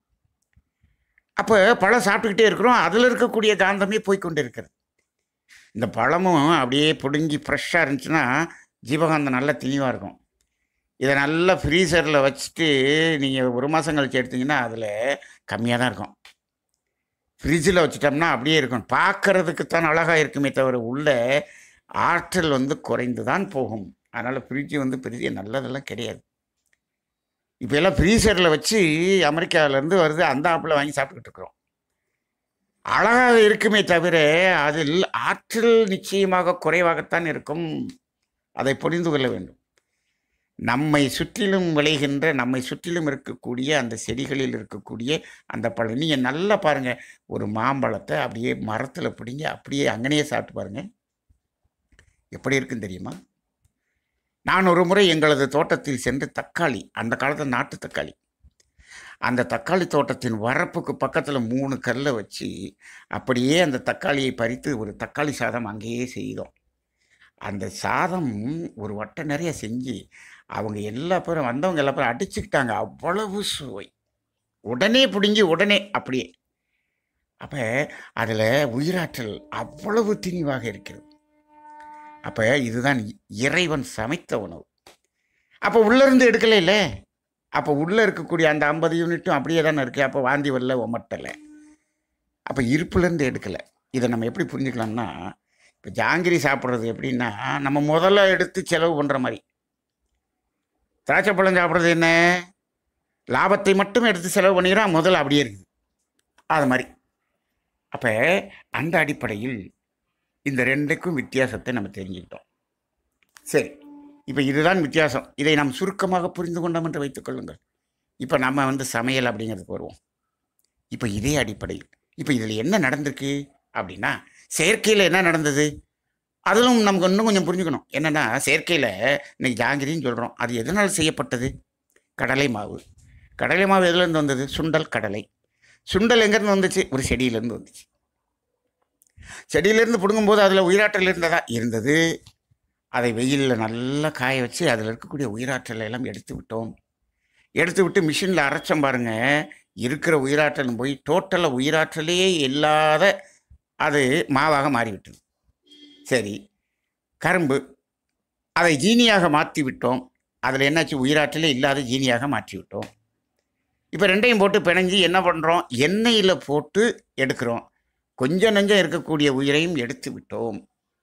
அப்போ பழம் சாப்பிட்டுக்கிட்டே இருக்கிறோம், அதில் இருக்கக்கூடிய காந்தமே போய்கொண்டு இருக்கிறது. இந்த பழமும் அப்படியே பிடுங்கி ஃப்ரெஷ்ஷாக இருந்துச்சுன்னா ஜீவகாந்தம் நல்லா தெளிவாக இருக்கும். இதை நல்லா ஃப்ரீசரில் வச்சுட்டு நீங்கள் ஒரு மாதம் கழிச்சு எடுத்திங்கன்னா அதில் கம்மியாக தான் இருக்கும். ஃப்ரிட்ஜில் வச்சுட்டோம்னா அப்படியே இருக்கும், பார்க்குறதுக்கு தான் அழகாக இருக்குமே தவிர உள்ள ஆற்றல் வந்து குறைந்து தான் போகும். அதனால் ஃப்ரிட்ஜு வந்து பெரிய நல்லதெல்லாம் கிடையாது. இப்போ எல்லாம் ஃப்ரீசரில் வச்சு அமெரிக்காவிலேருந்து வருது, அந்த ஆப்பில் வாங்கி சாப்பிட்டுக்கிட்டு இருக்கிறோம். அழகாக இருக்குமே தவிர அதில் ஆற்றல் நிச்சயமாக குறைவாகத்தான் இருக்கும். அதை புரிந்து கொள்ள வேண்டும். நம்மை சுற்றிலும் விளைகின்ற, நம்மை சுற்றிலும் இருக்கக்கூடிய அந்த செடிகளில் இருக்கக்கூடிய அந்த பழம், நீங்கள் நல்லா பாருங்கள், ஒரு மாம்பழத்தை அப்படியே மரத்தில் பிடிங்க அப்படியே அங்கனையே சாப்பிட்டு பாருங்கள், எப்படி இருக்குன்னு தெரியுமா? நான் ஒரு முறை எங்களது தோட்டத்தில் சென்று தக்காளி, அந்த காலத்தில் நாட்டு தக்காளி, அந்த தக்காளி தோட்டத்தின் வரப்புக்கு பக்கத்தில் மூணு கல்லை வச்சு அப்படியே அந்த தக்காளியை பறித்து ஒரு தக்காளி சாதம் அங்கேயே செய்தோம். அந்த சாதம் ஒரு வட்டை நிறைய செஞ்சு அவங்க எல்லா பேரும் வந்தவங்க எல்லா பேரும் அடிச்சுக்கிட்டாங்க. அவ்வளவு சுவை, உடனே பிடுங்கி உடனே அப்படியே. அப்போ அதில் உயிராற்றல் அவ்வளவு திணிவாக இருக்கிறது. அப்போ இதுதான் இறைவன் சமைத்த உணவு. அப்போ உள்ளேருந்து எடுக்கலை இல்லை, அப்போ உள்ளே இருக்கக்கூடிய அந்த ஐம்பது யூனிட்டும் அப்படியே தானே இருக்குது. அப்போ வாந்தி வரல, ஒமட்டலை. அப்போ இருப்புலேருந்து எடுக்கலை. இதை நம்ம எப்படி புரிஞ்சுக்கலாம்னா, இப்போ ஜாங்கிரி சாப்பிட்றது எப்படின்னா நம்ம முதல்ல எடுத்து செலவு பண்ணுற மாதிரி, திராட்சை பழம் சாப்பிட்றது என்ன, லாபத்தை மட்டும் எடுத்து செலவு பண்ணிக்கிறோம், முதல்ல அப்படியே இருக்குது அது மாதிரி. அப்போ அந்த அடிப்படையில் இந்த ரெண்டுக்கும் வித்தியாசத்தை நம்ம தெரிஞ்சுக்கிட்டோம். சரி, இப்போ இதுதான் வித்தியாசம். இதை நாம் சுருக்கமாக புரிந்து கொண்டோம் என்று வைத்துக்கொள்ளுங்கள். இப்போ நம்ம வந்து சமையல் அப்படிங்கிறதுக்கு வருவோம். இப்போ இதே அடிப்படையில் இப்போ இதில் என்ன நடந்திருக்கு அப்படின்னா, செயற்கையில் என்ன நடந்தது அதிலும் நமக்கு இன்னும் கொஞ்சம் புரிஞ்சுக்கணும். என்னென்னா, செயற்கையில் இன்றைக்கி ஜாங்கிரின்னு சொல்கிறோம், அது எதனால் செய்யப்பட்டது? கடலை மாவு. கடலை மாவு எதுலேருந்து வந்தது? சுண்டல் கடலை. சுண்டல் எங்கேருந்து வந்துச்சு? ஒரு செடியிலேருந்து வந்துச்சு. செடியிலேருந்து பிடுங்கும்போது அதில் உயிராற்றல் இருந்ததா? இருந்தது. அதை வெயிலில் நல்லா காய வச்சு அதில் இருக்கக்கூடிய உயிராற்றலை எல்லாம் எடுத்து விட்டோம். எடுத்து விட்டு மிஷினில் அரைச்சோம் பாருங்கள், இருக்கிற உயிராற்றலும் போய் டோட்டலாக உயிராற்றலே இல்லாத அது மாவாக மாறிவிட்டது. சரி, கரும்பு, அதை ஜீனியாக மாற்றி விட்டோம். அதில் என்னாச்சு? உயிராற்றலே இல்லாத ஜீனியாக மாற்றி விட்டோம். இப்போ ரெண்டையும் போட்டு பிணைஞ்சி என்ன பண்ணுறோம்? எண்ணெயில் போட்டு எடுக்கிறோம். கொஞ்சம் நஞ்சம் இருக்கக்கூடிய உயிரையும் எடுத்து விட்டோம்.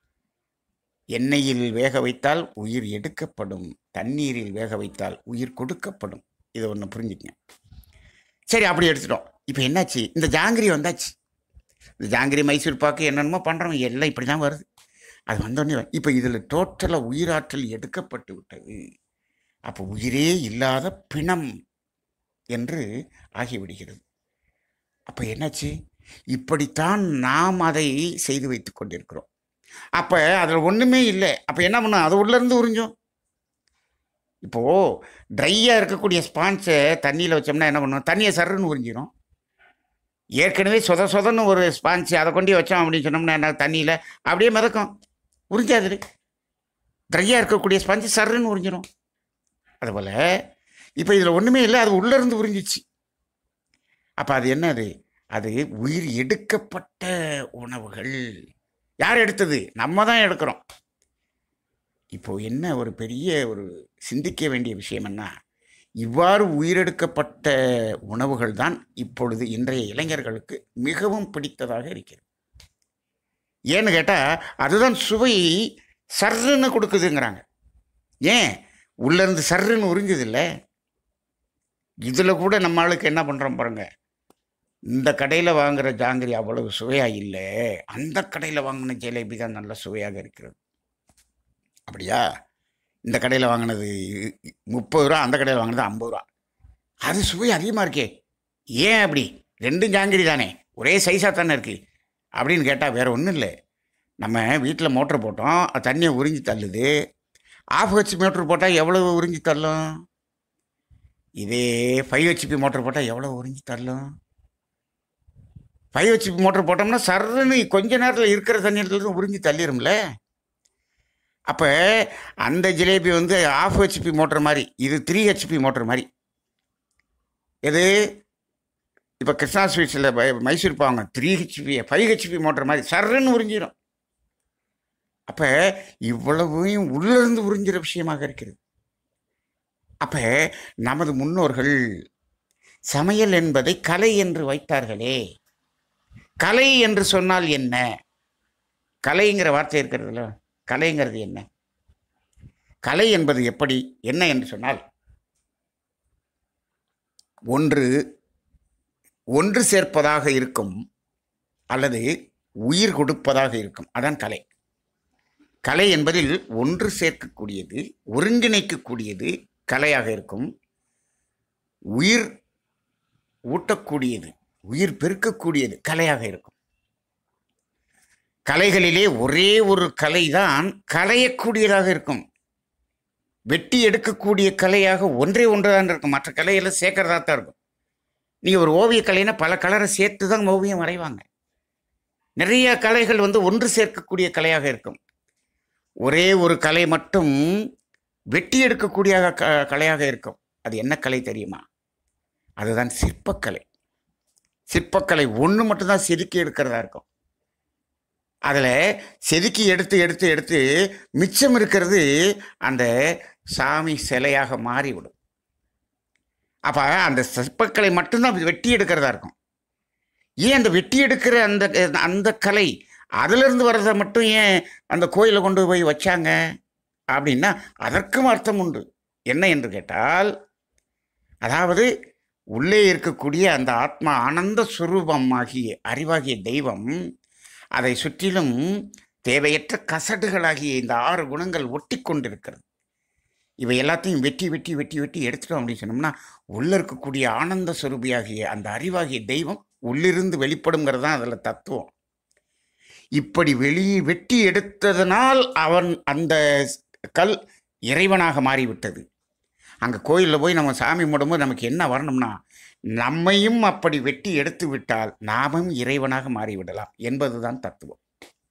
எண்ணெயில் வேக வைத்தால் உயிர் எடுக்கப்படும், தண்ணீரில் வேக வைத்தால் உயிர் கொடுக்கப்படும். இதை ஒன்று புரிஞ்சுக்கங்க. சரி, அப்படி எடுத்துட்டோம். இப்போ என்னாச்சு? இந்த ஜாங்கிரி வந்தாச்சு. இந்த ஜாங்கிரி, மைசூர் பாக்கு, என்னென்னமோ பண்ணுறோம், எல்லாம் இப்படி தான் வருது. அது வந்தோடனே இப்போ இதில் டோட்டலாக உயிராற்றல் எடுக்கப்பட்டு விட்டது. அப்போ உயிரே இல்லாத பிணம் என்று ஆகிவிடுகிறது. அப்போ என்னாச்சு? இப்படித்தான் நாம் அதை செய்து வைத்து கொண்டிருக்கிறோம். அப்போ அதில் ஒன்றுமே இல்லை. அப்போ என்ன பண்ணோம்? அது உள்ளேருந்து உறிஞ்சோம். இப்போது ட்ரையாக இருக்கக்கூடிய ஸ்பான்ஸை தண்ணியில் வச்சோம்னா என்ன பண்ணுவோம்? தண்ணியை சர்றன்னு உறிஞ்சிடும். ஏற்கனவே சொத சொதன்னு ஒரு ஸ்பான்ஸு, அதை கொண்டு வச்சோம் அப்படின்னு சொன்னோம்னா என்ன? தண்ணியில் அப்படியே மிதக்கும், உறிஞ்சாது. ட்ரையாக இருக்கக்கூடிய ஸ்பான்ஸு சர்றன்னு உறிஞ்சிடும். அதுபோல் இப்போ இதில் ஒன்றுமே இல்லை, அது உள்ளேருந்து உறிஞ்சிச்சு. அப்போ அது என்னது? அது உயிர் எடுக்கப்பட்ட உணவுகள். யார் எடுத்தது? நம்ம தான் எடுக்கிறோம். இப்போது என்ன ஒரு பெரிய ஒரு சிந்திக்க வேண்டிய விஷயம் என்ன, இவ்வாறு உயிரெடுக்கப்பட்ட உணவுகள் தான் இப்பொழுது இன்றைய இளைஞர்களுக்கு மிகவும் பிடித்ததாக இருக்கிறது. ஏன்னு கேட்டால் அதுதான் சுவை சர்ன்னு கொடுக்குதுங்கிறாங்க. ஏன்? உள்ளேருந்து சர்ன்னு உறிஞ்சுது இல்லை. இதில் கூட நம்ம ஆளுக்கு என்ன பண்ணுறோம் பாருங்க, இந்த கடையில் வாங்குகிற ஜாங்கிரி அவ்வளவு சுவையாக இல்லை, அந்த கடையில் வாங்கின ஜிலேபி தான் நல்ல சுவையாக இருக்கிறது. அப்படியா? இந்த கடையில் வாங்கினது முப்பது ரூபா, அந்த கடையில் வாங்கினது ஐம்பது ரூபா, அது சுவை அதிகமாக இருக்கே, ஏன் அப்படி ரெண்டும் ஜாங்கிரி தானே, ஒரே சைஸாக தானே இருக்குது அப்படின்னு கேட்டால் வேறு ஒன்றும் இல்லை. நம்ம வீட்டில் மோட்ரு போட்டோம், அது தண்ணியை உறிஞ்சி தள்ளுது. ஆஃப் ஹெச்பி மோட்ரு போட்டால் எவ்வளோ உறிஞ்சி தள்ளும்? இதே ஃபைவ் ஹெச்பி மோட்ரு போட்டால் எவ்வளோ உறிஞ்சி தள்ளும்? ஃபைவ் ஹெச்பி மோட்ரு போட்டோம்னா சர்ன்னு கொஞ்ச நேரத்தில் இருக்கிற தண்ணியிலிருந்து உறிஞ்சி தள்ளிடும்ல. அப்போ அந்த ஜிலேபி வந்து ஆஃப் ஹெச்பி மோட்டர் மாதிரி, இது த்ரீ ஹெச்பி மோட்டர் மாதிரி. எது இப்போ கிருஷ்ணா ஸ்வீட்ஸில் மைசூர் பாவங்க three HP five HP motor மாதிரி சர்ன்னு உறிஞ்சிடும். அப்போ இவ்வளவையும் உள்ளிருந்து உறிஞ்சிற விஷயமாக இருக்கிறது. அப்போ நமது முன்னோர்கள் சமையல் என்பதை கலை என்று வைத்தார்களே. கலை என்று சொன்னால் என்ன? கலைங்கிற வார்த்தை இருக்கிறதுல, கலைங்கிறது என்ன? கலை என்பது எப்படி என்ன என்று சொன்னால், ஒன்று ஒன்று சேர்ப்பதாக இருக்கும் அல்லது உயிர் கொடுப்பதாக இருக்கும், அதான் கலை. கலை என்பதில் ஒன்று சேர்க்கக்கூடியது, ஒருங்கிணைக்கக்கூடியது கலையாக இருக்கும். உயிர் ஊட்டக்கூடியது, உயிர் பெருக்கக்கூடியது கலையாக இருக்கும். கலைகளிலே ஒரே ஒரு கலை தான் கலையக்கூடியதாக இருக்கும். வெட்டி எடுக்கக்கூடிய கலையாக ஒன்றே ஒன்று தான் இருக்கும். மற்ற கலையெல்லாம் சேர்க்கறதா தான் இருக்கும். நீங்கள் ஒரு ஓவிய கலைன்னா பல கலரை சேர்த்து தான் ஓவியம் வரைவாங்க. நிறைய கலைகள் வந்து ஒன்று சேர்க்கக்கூடிய கலையாக இருக்கும். ஒரே ஒரு கலை மட்டும் வெட்டி எடுக்கக்கூடிய க கலையாக இருக்கும். அது என்ன கலை தெரியுமா? அதுதான் சிற்பக்கலை. சிற்பக்கலை ஒன்று மட்டும்தான் செதுக்கி எடுக்கிறதா இருக்கும். அதில் செதுக்கி எடுத்து எடுத்து எடுத்து மிச்சம் இருக்கிறது அந்த சாமி சிலையாக மாறிவிடும். அப்போ அந்த சிற்பக்கலை மட்டும்தான் வெட்டி எடுக்கிறதா இருக்கும். ஏன் அந்த வெட்டி எடுக்கிற அந்த அந்த கலை அதிலிருந்து வர்றதை மட்டும் ஏன் அந்த கோயிலை கொண்டு போய் வச்சாங்க அப்படின்னா அதற்கும் அர்த்தம் உண்டு. என்ன என்று கேட்டால், அதாவது உள்ளே இருக்கக்கூடிய அந்த ஆத்மா ஆனந்த சுரூபமாகிய அறிவாகிய தெய்வம், அதை சுற்றிலும் தேவையற்ற கசடுகளாகிய இந்த ஆறு குணங்கள் ஒட்டி கொண்டிருக்கிறது. இவை எல்லாத்தையும் வெட்டி வெட்டி வெட்டி வெட்டி எடுத்துட்டோம் அப்படின்னு சொன்னோம்னா, உள்ளே இருக்கக்கூடிய ஆனந்த சுரூபியாகிய அந்த அறிவாகிய தெய்வம் உள்ளிருந்து வெளிப்படுங்கிறது தான் அதில் தத்துவம். இப்படி வெளியே வெட்டி எடுத்ததனால் அவன் அந்த கல் இறைவனாக மாறிவிட்டது. அங்கே கோயிலில் போய் நம்ம சாமி கும்பிடும்போது நமக்கு என்ன வரணும்னா, நம்மையும் அப்படி வெட்டி எடுத்து விட்டால் நாமும் இறைவனாக மாறிவிடலாம் என்பதுதான் தத்துவம்.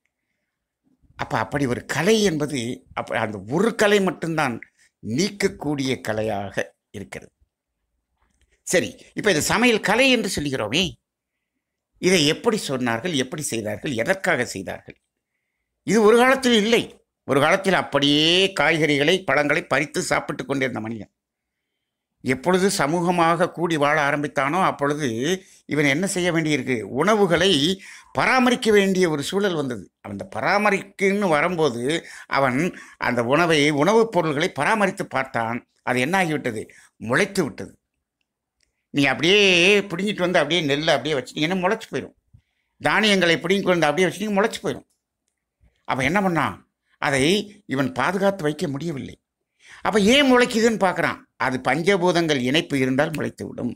அப்போ அப்படி ஒரு கலை என்பது அப்போ அந்த ஒரு கலை மட்டும்தான் நீக்கக்கூடிய கலையாக இருக்கிறது. சரி, இப்போ இது சமையல் கலை என்று சொல்கிறோமே, இதை எப்படி சொன்னார்கள், எப்படி செய்தார்கள், எதற்காக செய்தார்கள்? இது ஒரு காலத்தில் இல்லை. ஒரு காலத்தில் அப்படியே காய்கறிகளை பழங்களை பறித்து சாப்பிட்டு கொண்டிருந்த மனிதன் எப்பொழுது சமூகமாக கூடி வாழ ஆரம்பித்தானோ அப்பொழுது இவன் என்ன செய்ய வேண்டியிருக்கு? உணவுகளை பராமரிக்க வேண்டிய ஒரு சூழல் வந்தது. அந்த பராமரிக்குன்னு வரும்போது அவன் அந்த உணவை உணவுப் பொருள்களை பராமரித்து பார்த்தான். அது என்ன ஆகிவிட்டது? முளைத்து விட்டது. நீ அப்படியே பிடுங்கிட்டு வந்து அப்படியே நெல்லை அப்படியே வச்சிட்டிங்கன்னா முளைச்சி போயிடும். தானியங்களை பிடுங்கிட்டு வந்து அப்படியே வச்சிட்டிங்க முளைச்சி போயிடும். அவன் என்ன பண்ணான்? அதை இவன் பாதுகாத்து வைக்க முடியவில்லை. அப்போ ஏன் முளைக்குதுன்னு பார்க்குறான். அது பஞ்சபூதங்கள் இணைப்பு இருந்தால் முளைத்து விடும்.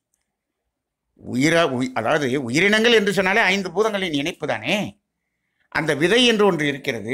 உயிரா உய் அதாவது உயிரினங்கள் என்று சொன்னாலே ஐந்து பூதங்களின் இணைப்பு தானே. அந்த விதை என்று ஒன்று இருக்கிறது.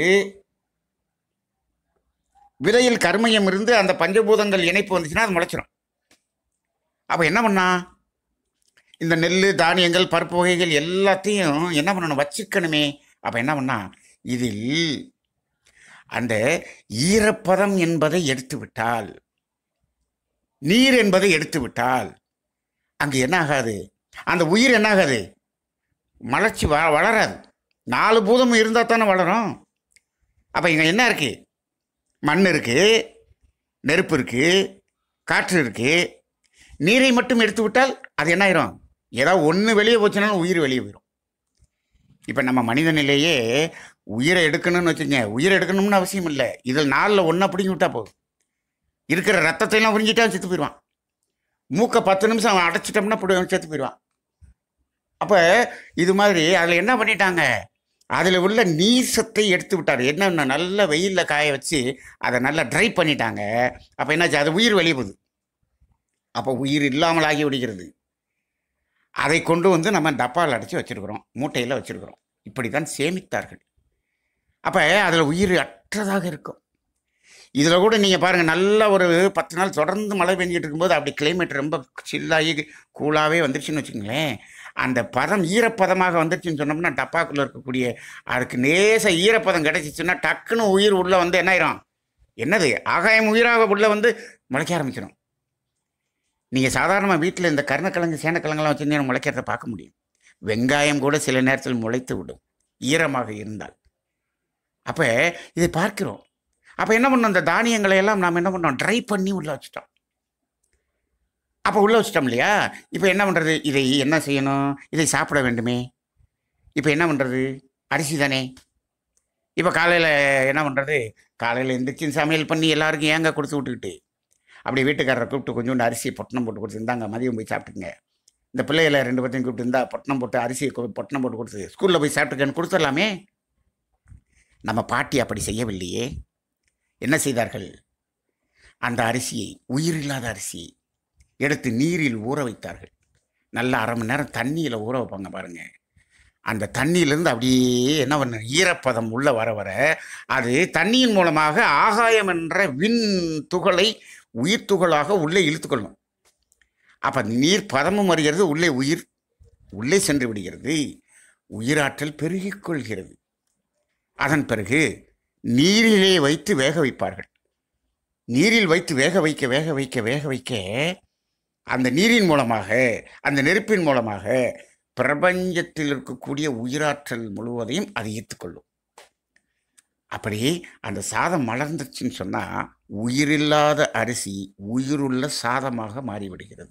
விதையில் கர்மயம் இருந்து அந்த பஞ்சபூதங்கள் இணைப்பு வந்துச்சுன்னா அது முளைச்சிடும். அப்போ என்ன பண்ணா? இந்த நெல் தானியங்கள் பருப்பு வகைகள் எல்லாத்தையும் என்ன பண்ணணும்? வச்சுக்கணுமே. அப்போ என்ன பண்ணா? இதில் அந்த ஈரப்பதம் என்பதை எடுத்து விட்டால், நீர் என்பதை எடுத்து விட்டால் அங்கே என்ன ஆகாது? அந்த உயிர் என்ன ஆகாது? மலர்ச்சி வ வளராது. நாலு பூதம் இருந்தால் தானே வளரும். அப்போ இங்கே என்ன இருக்குது? மண் இருக்குது, நெருப்பு இருக்குது, காற்று இருக்குது. நீரை மட்டும் எடுத்து விட்டால் அது என்ன ஆயிரும்? ஏதாவது ஒன்று வெளியே போச்சுனாலும் உயிர் வெளியே போயிடும். இப்போ நம்ம மனித நிலையே உயிரை எடுக்கணும்னு வச்சுங்க, உயிரை எடுக்கணும்னு அவசியம் இல்லை. இதில் நாளில் ஒன்றை பிடிங்கி விட்டால் போதும். இருக்கிற ரத்தத்தையெல்லாம் உறிஞ்சிட்டா செத்து போயிடுவான். மூக்கை பத்து நிமிஷம் அவன் அடைச்சிட்டோம்னா பிடி செத்து போயிடுவான். அப்போ இது மாதிரி அதில் என்ன பண்ணிட்டாங்க? அதில் உள்ள நீர் சத்தை எடுத்து விட்டார். என்ன, நல்ல வெயிலில் காய வச்சு அதை நல்லா ட்ரை பண்ணிட்டாங்க. அப்போ என்னாச்சு? அது உயிர் வெளியே போகுது. அப்போ உயிர் இல்லாமல் ஆகி விடுகிறது. அதை கொண்டு வந்து நம்ம டப்பாவில் அடைச்சி வச்சுருக்கிறோம், மூட்டையில் வச்சுருக்கிறோம். இப்படி தான் சேமித்தார்கள். அப்போ அதில் உயிர் அற்றதாக இருக்கும். இதில் கூட நீங்கள் பாருங்கள், நல்ல ஒரு பத்து நாள் தொடர்ந்து மழை பெஞ்சிட்டு இருக்கும்போது அப்படி கிளைமேட் ரொம்ப சில்லாகி கூலாகவே வந்துருச்சுன்னு வச்சுக்கோங்களேன், அந்த பதம் ஈரப்பதமாக வந்துருச்சுன்னு சொன்னோம்னா டப்பாக்குள்ளே இருக்கக்கூடிய அதுக்கு நேச ஈரப்பதம் கிடச்சிச்சுன்னா டக்குன்னு உயிர் உள்ளே வந்து என்ன ஆயிரும், என்னது ஆகாயம் உயிராக உள்ளே வந்து முளைக்க ஆரம்பிச்சிடும். நீங்கள் சாதாரணமாக வீட்டில் இந்த கருணக்கிழங்கு சேனக்கிழங்கெல்லாம் வச்சுருந்தீங்கன்னா முளைக்கிறத பார்க்க முடியும். வெங்காயம் கூட சில நேரத்தில் முளைத்து விடும் ஈரமாக இருந்தால். அப்போ இதை பார்க்கிறோம். அப்போ என்ன பண்ணோம், இந்த தானியங்களை எல்லாம் நாம் என்ன பண்ணோம், ட்ரை பண்ணி உள்ளே வச்சுட்டோம். அப்போ உள்ளே வச்சுட்டோம் இல்லையா? இப்போ என்ன பண்ணுறது, இதை என்ன செய்யணும், இதை சாப்பிட வேண்டுமே. இப்போ என்ன பண்ணுறது, அரிசி தானே. இப்போ காலையில் என்ன பண்ணுறது, காலையில் எந்திரிச்சு சமையல் பண்ணி எல்லாருக்கும் ஏங்க கொடுத்து விட்டுக்கிட்டு அப்படி வீட்டுக்காரரை கூப்பிட்டு கொஞ்சோண்டு அரிசி பொட்டணம் போட்டு கொடுத்து, இருந்தாங்க மதியம் போய் சாப்பிட்டுங்க. இந்த பிள்ளைகளை ரெண்டு பேர்த்தையும் கூப்பிட்டு இருந்தா பொட்டணம் போட்டு அரிசியை பொட்டணம் போட்டு கொடுத்து ஸ்கூலில் போய் சாப்பிட்டுக்கன்னு கொடுத்துடலாமே. நம்ம பாட்டி அப்படி செய்யவில்லையே. என்ன செய்தார்கள், அந்த அரிசியை, உயிரில்லாத அரிசியை எடுத்து நீரில் ஊற வைத்தார்கள். நல்லா அரை மணி நேரம் தண்ணியில் ஊற வைப்பாங்க பாருங்கள். அந்த தண்ணியிலேருந்து அப்படியே என்ன பண்ண, ஈரப்பதம் உள்ளே வர வர அது தண்ணியின் மூலமாக ஆகாயம் என்ற விண் துகளை உயிர் துகளாக உள்ளே இழுத்துக்கொள்ளும். அப்போ நீர் பதமும் வருகிறது, உள்ளே உயிர் உள்ளே சென்று விடுகிறது, உயிராற்றல் பெருகிக் கொள்கிறது. அதன் பிறகு நீரிலே வைத்து வேக வைப்பார்கள். நீரில் வைத்து வேக வைக்க வேக வைக்க வேக வைக்க அந்த நீரின் மூலமாக, அந்த நெருப்பின் மூலமாக பிரபஞ்சத்தில் இருக்கக்கூடிய உயிராற்றல் முழுவதையும் அது ஈர்த்துக்கொள்ளும். அப்படி அந்த சாதம் மலர்ந்துச்சுன்னு சொன்னால் உயிரில்லாத அரிசி உயிருள்ள சாதமாக மாறிவிடுகிறது.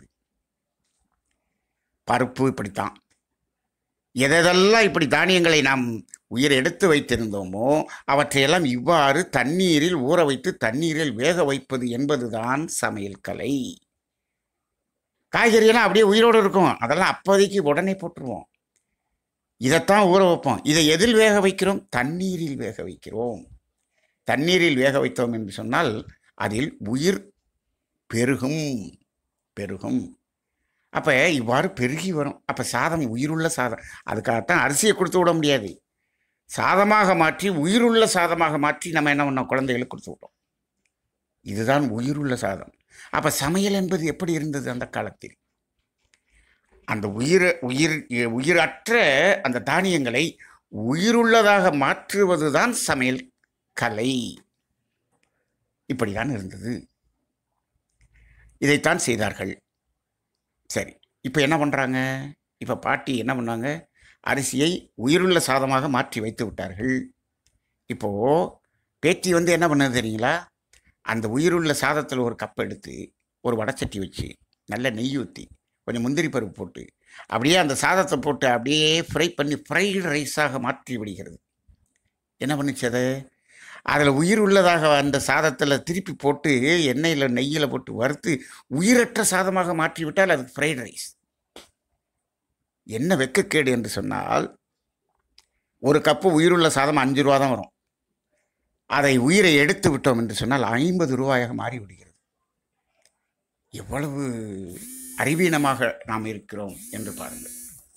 பருப்பு இப்படித்தான். எதெல்லாம் இப்படி தானியங்களை நாம் உயிர் எடுத்து வைத்திருந்தோமோ அவற்றையெல்லாம் இவ்வாறு தண்ணீரில் ஊற வைத்து தண்ணீரில் வேக வைப்பது என்பதுதான் சமையல் கலை. காய்கறியெல்லாம் அப்படியே உயிரோடு இருக்கும், அதெல்லாம் அப்போதைக்கு உடனே போட்டுருவோம். இதைத்தான் ஊற வைப்போம். இதை எதில் வேக வைக்கிறோம், தண்ணீரில் வேக வைக்கிறோம். தண்ணீரில் வேக வைத்தோம் என்று சொன்னால் அதில் உயிர் பெருகும் பெருகும் அப்போ இவ்வாறு பெருகி வரும். அப்போ சாதம் உயிருள்ள சாதம். அதுக்காகத்தான் அரிசியை கொடுத்து விட முடியாது, சாதமாக மாற்றி உயிருள்ள சாதமாக மாற்றி நம்ம என்ன பண்ணோம், குழந்தைகளுக்கு கொடுத்து விட்டோம். இதுதான் உயிருள்ள சாதம். அப்போ சமையல் என்பது எப்படி இருந்தது அந்த காலத்தில்? அந்த உயிர் உயிர் உயிரற்ற அந்த தானியங்களை உயிருள்ளதாக மாற்றுவது தான் சமையல் கலை. இப்படிதான் இருந்தது. இதைத்தான் செய்தார்கள். சரி, இப்போ என்ன பண்ணுறாங்க, இப்போ பாட்டி என்ன பண்ணாங்க, அரிசியை உயிருள்ள சாதமாக மாற்றி வைத்து விட்டார்கள். இப்போது பேத்தி வந்து என்ன பண்ணது தெரியுங்களா, அந்த உயிருள்ள சாதத்தில் ஒரு கப் எடுத்து ஒரு வடச்சட்டி வச்சு நல்ல நெய் ஊற்றி கொஞ்சம் முந்திரி பருப்பு போட்டு அப்படியே அந்த சாதத்தை போட்டு அப்படியே ஃப்ரை பண்ணி ஃப்ரைடு ரைஸாக மாற்றி விடுகிறது. என்ன பண்ணிச்சு அது, அதில் உயிர் உள்ளதாக அந்த சாதத்தில் திருப்பி போட்டு எண்ணெயில் நெய்யில் போட்டு வறுத்து உயிரற்ற சாதமாக மாற்றிவிட்டால் அது ஃப்ரைட் ரைஸ். என்ன வெக்கக்கேடு என்று சொன்னால், ஒரு கப்பு உயிருள்ள சாதம் அஞ்சு ரூபா தான் வரும். அதை உயிரை எடுத்து விட்டோம் என்று சொன்னால் ஐம்பது ரூபாயாக மாறிவிடுகிறது. எவ்வளவு அறிவீனமாக நாம் இருக்கிறோம் என்று பாருங்கள்.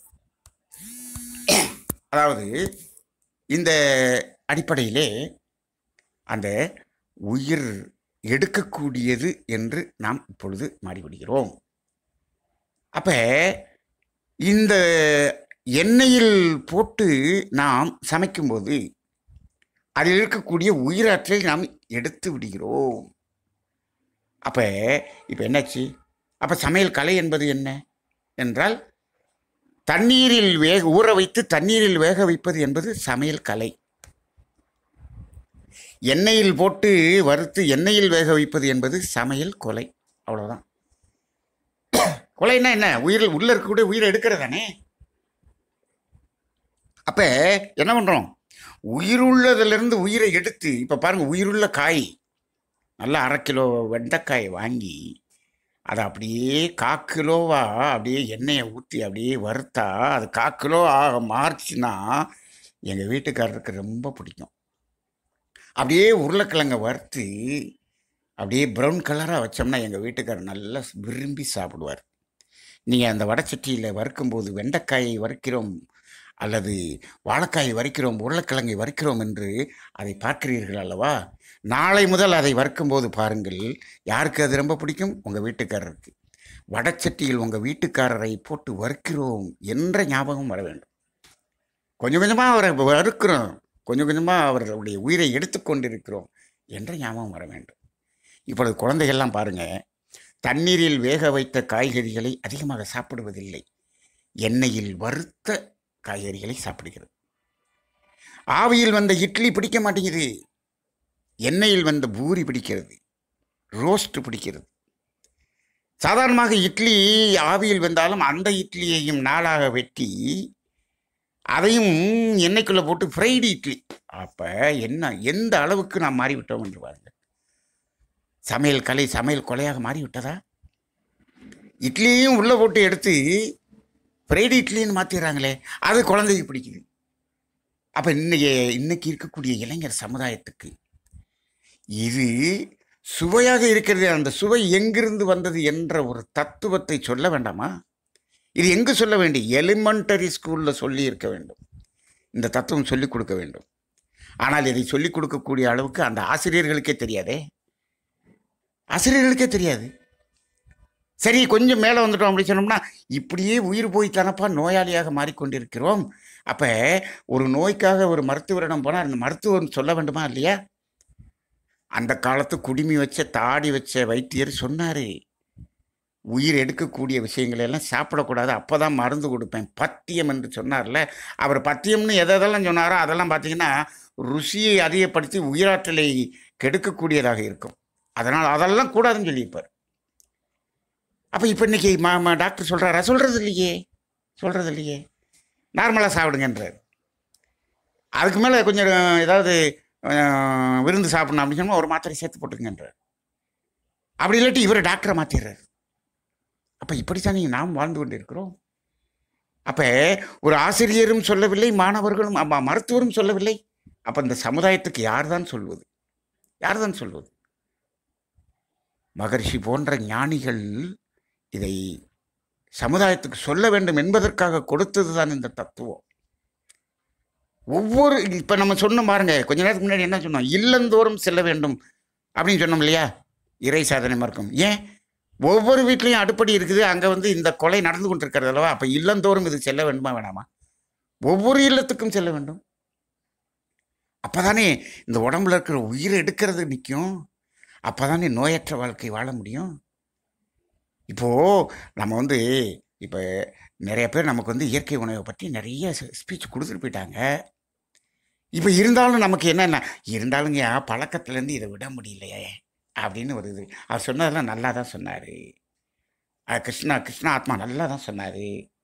அதாவது இந்த அடிப்படையிலே அந்த உயிர் எடுக்கக்கூடியது என்று நாம் இப்பொழுது மாறிவிடுகிறோம். அப்போ இந்த எண்ணெயில் போட்டு நாம் சமைக்கும்போது அதில் இருக்கக்கூடிய உயிராற்றலை நாம் எடுத்து விடுகிறோம். அப்போ இப்போ என்னாச்சு, அப்போ சமையல் கலை என்பது என்ன என்றால், தண்ணீரில் வேக ஊற வைத்து தண்ணீரில் வேக வைப்பது என்பது சமையல் கலை. எண்ணெயில் போட்டு வறுத்து எண்ணெயில் வேக வைப்பது என்பது சமையல் கொலை. அவ்வளோதான். கொலைன்னா என்ன, உயிரில் உள்ளே இருக்கக்கூடிய உயிரை எடுக்கிறதானே. அப்போ என்ன பண்ணுறோம், உயிருள்ளதிலிருந்து உயிரை எடுத்து, இப்போ பாருங்கள், உயிருள்ள காய் நல்லா அரை கிலோ வெண்டைக்காய் வாங்கி அதை அப்படியே கால் கிலோவா அப்படியே எண்ணெயை ஊற்றி அப்படியே வறுத்தா அது கால் கிலோ ஆக மாறுச்சுன்னா எங்கள் வீட்டுக்காரருக்கு ரொம்ப பிடிக்கும். அப்படியே உருளைக்கிழங்க வறுத்து அப்படியே ப்ரௌன் கலராக வச்சோம்னா எங்கள் வீட்டுக்காரர் நல்லா விரும்பி சாப்பிடுவார். நீங்கள் அந்த வடச்சட்டியில் வறுக்கும்போது வெண்டைக்காயை வறுக்கிறோம் அல்லது வாழைக்காயை வறுக்கிறோம், உருளைக்கிழங்கை வறுக்கிறோம் என்று அதை பார்க்கிறீர்கள் அல்லவா? நாளை முதல் அதை வறுக்கும்போது பாருங்கள், யாருக்கு அது ரொம்ப பிடிக்கும்? உங்கள் வீட்டுக்காரருக்கு. வடச்சட்டியில் உங்கள் வீட்டுக்காரரை போட்டு வறுக்கிறோம் என்ற ஞாபகம் வர வேண்டும். கொஞ்சம் கொஞ்சமாக அவரை வறுக்கிறோம், கொஞ்சம் கொஞ்சமாக அவர்களுடைய உயிரை எடுத்துக்கொண்டிருக்கிறோம் என்ற ஞாபகம் வர வேண்டும். இப்பொழுது குழந்தைகள்லாம் பாருங்கள், தண்ணீரில் வேக வைத்த காய்கறிகளை அதிகமாக சாப்பிடுவதில்லை, எண்ணெயில் வறுத்த காய்கறிகளை சாப்பிடுகிறது. ஆவியில் வந்த இட்லி பிடிக்க மாட்டேங்குது, எண்ணெயில் வந்த பூரி பிடிக்கிறது, ரோஸ்ட் பிடிக்கிறது. சாதாரணமாக இட்லி ஆவியில் வந்தாலும் அந்த இட்லியையும் நாளாக வெட்டி அதையும் எண்ணெய்க்குள்ளே போட்டு ஃப்ரைடு இட்லி. அப்போ என்ன, எந்த அளவுக்கு நாம் மாறிவிட்டோம் என்று பாருங்கள். சமையல் கலை சமையல் கொலையாக மாறிவிட்டதா? இட்லியையும் உள்ளே போட்டு எடுத்து ஃப்ரைடு இட்லின்னு மாற்றிடுறாங்களே, அது குழந்தைக்கு பிடிக்குது. அப்போ இன்னைக்கு இன்னைக்கு இருக்கக்கூடிய இளைஞர் சமுதாயத்துக்கு இது சுவையாக இருக்கிறது. அந்த சுவை எங்கிருந்து வந்தது என்ற ஒரு தத்துவத்தை சொல்ல வேண்டாமா? இது எங்கு சொல்ல வேண்டும்? எலிமெண்டரி ஸ்கூலில் சொல்லி இருக்க வேண்டும், இந்த தத்துவம் சொல்லிக் கொடுக்க வேண்டும். ஆனால் இதை சொல்லிக் கொடுக்கக்கூடிய அளவுக்கு அந்த ஆசிரியர்களுக்கே தெரியாதே, ஆசிரியர்களுக்கே தெரியாது. சரி, கொஞ்சம் மேலே வந்துட்டோம் அப்படி சொன்னோம்னா, இப்படியே உயிர் போய் தானப்பா நோயாளியாக மாறிக்கொண்டிருக்கிறோம். அப்போ ஒரு நோய்க்காக ஒரு மருத்துவரிடம் போனால் அந்த மருத்துவர் சொல்ல வேண்டுமா இல்லையா? அந்த காலத்து குடுமி வச்ச தாடி வச்ச வைத்தியர் சொன்னார், உயிர் எடுக்கக்கூடிய விஷயங்களை எல்லாம் சாப்பிடக்கூடாது, அப்போ தான் மருந்து கொடுப்பேன், பத்தியம் என்று சொன்னார்ல. அவர் பத்தியம்னு எதெல்லாம் சொன்னாரோ அதெல்லாம் பார்த்தீங்கன்னா ருசியை அதிகப்படுத்தி உயிராற்றலை கெடுக்கக்கூடியதாக இருக்கும். அதனால் அதெல்லாம் கூடாதுன்னு சொல்லியிருப்பார். அப்போ இப்போ இன்றைக்கி மா டாக்டர் சொல்கிறாரா? சொல்கிறது இல்லையே, சொல்கிறது இல்லையே. நார்மலாக சாப்பிடுங்கன்றார். அதுக்கு மேலே கொஞ்சம் ஏதாவது விருந்து சாப்பிடணும் அப்படின்னு சொன்னால் ஒரு மாத்திரை சேர்த்து போட்டுங்கன்றார். அப்படி இல்லாட்டி இவரை டாக்டரை மாற்றிடுறார். அப்போ இப்படித்தானே நாம் வாழ்ந்து கொண்டு இருக்கிறோம். அப்போ ஒரு ஆசிரியரும் சொல்லவில்லை, மாணவர்களும் மருத்துவரும் சொல்லவில்லை. அப்போ இந்த சமுதாயத்துக்கு யார் தான் சொல்வது? யார் தான் சொல்வது? மகரிஷி போன்ற ஞானிகள் இதை சமுதாயத்துக்கு சொல்ல வேண்டும் என்பதற்காக கொடுத்தது தான் இந்த தத்துவம். ஒவ்வொரு இப்போ நம்ம சொன்ன பாருங்க, கொஞ்ச நேரத்துக்கு முன்னாடி என்ன சொன்னோம்? இல்லந்தோறும் செல்ல வேண்டும் அப்படின்னு சொன்னோம் இல்லையா? இறை சாதனை மார்க்கம். ஏன் ஒவ்வொரு வீட்லேயும் அடுப்படி இருக்குது, அங்கே வந்து இந்த கொலை நடந்து கொண்டு இருக்கிறது அல்லவா? அப்போ இல்லந்தோறும் இது செல்ல வேண்டுமா வேணாமா? ஒவ்வொரு இல்லத்துக்கும் செல்ல வேண்டும். அப்போ தானே இந்த உடம்புல இருக்கிற உயிரை எடுக்கிறது நிற்கும். அப்போ தானே நோயற்ற வாழ்க்கை வாழ முடியும். இப்போது நம்ம வந்து இப்போ நிறைய பேர் நமக்கு வந்து இயற்கை உணவை பற்றி நிறைய ஸ்பீச் கொடுத்துட்டு போயிட்டாங்க. இப்போ இருந்தாலும் நமக்கு என்னென்ன இருந்தாலுங்க, பழக்கத்துலேருந்து இதை விட முடியலையே அப்படின்னு ஒரு இது. அவர் சொன்னதெல்லாம் நல்லா தான் சொன்னார். கிருஷ்ணா கிருஷ்ணா ஆத்மா நல்லா தான் சொன்னார்.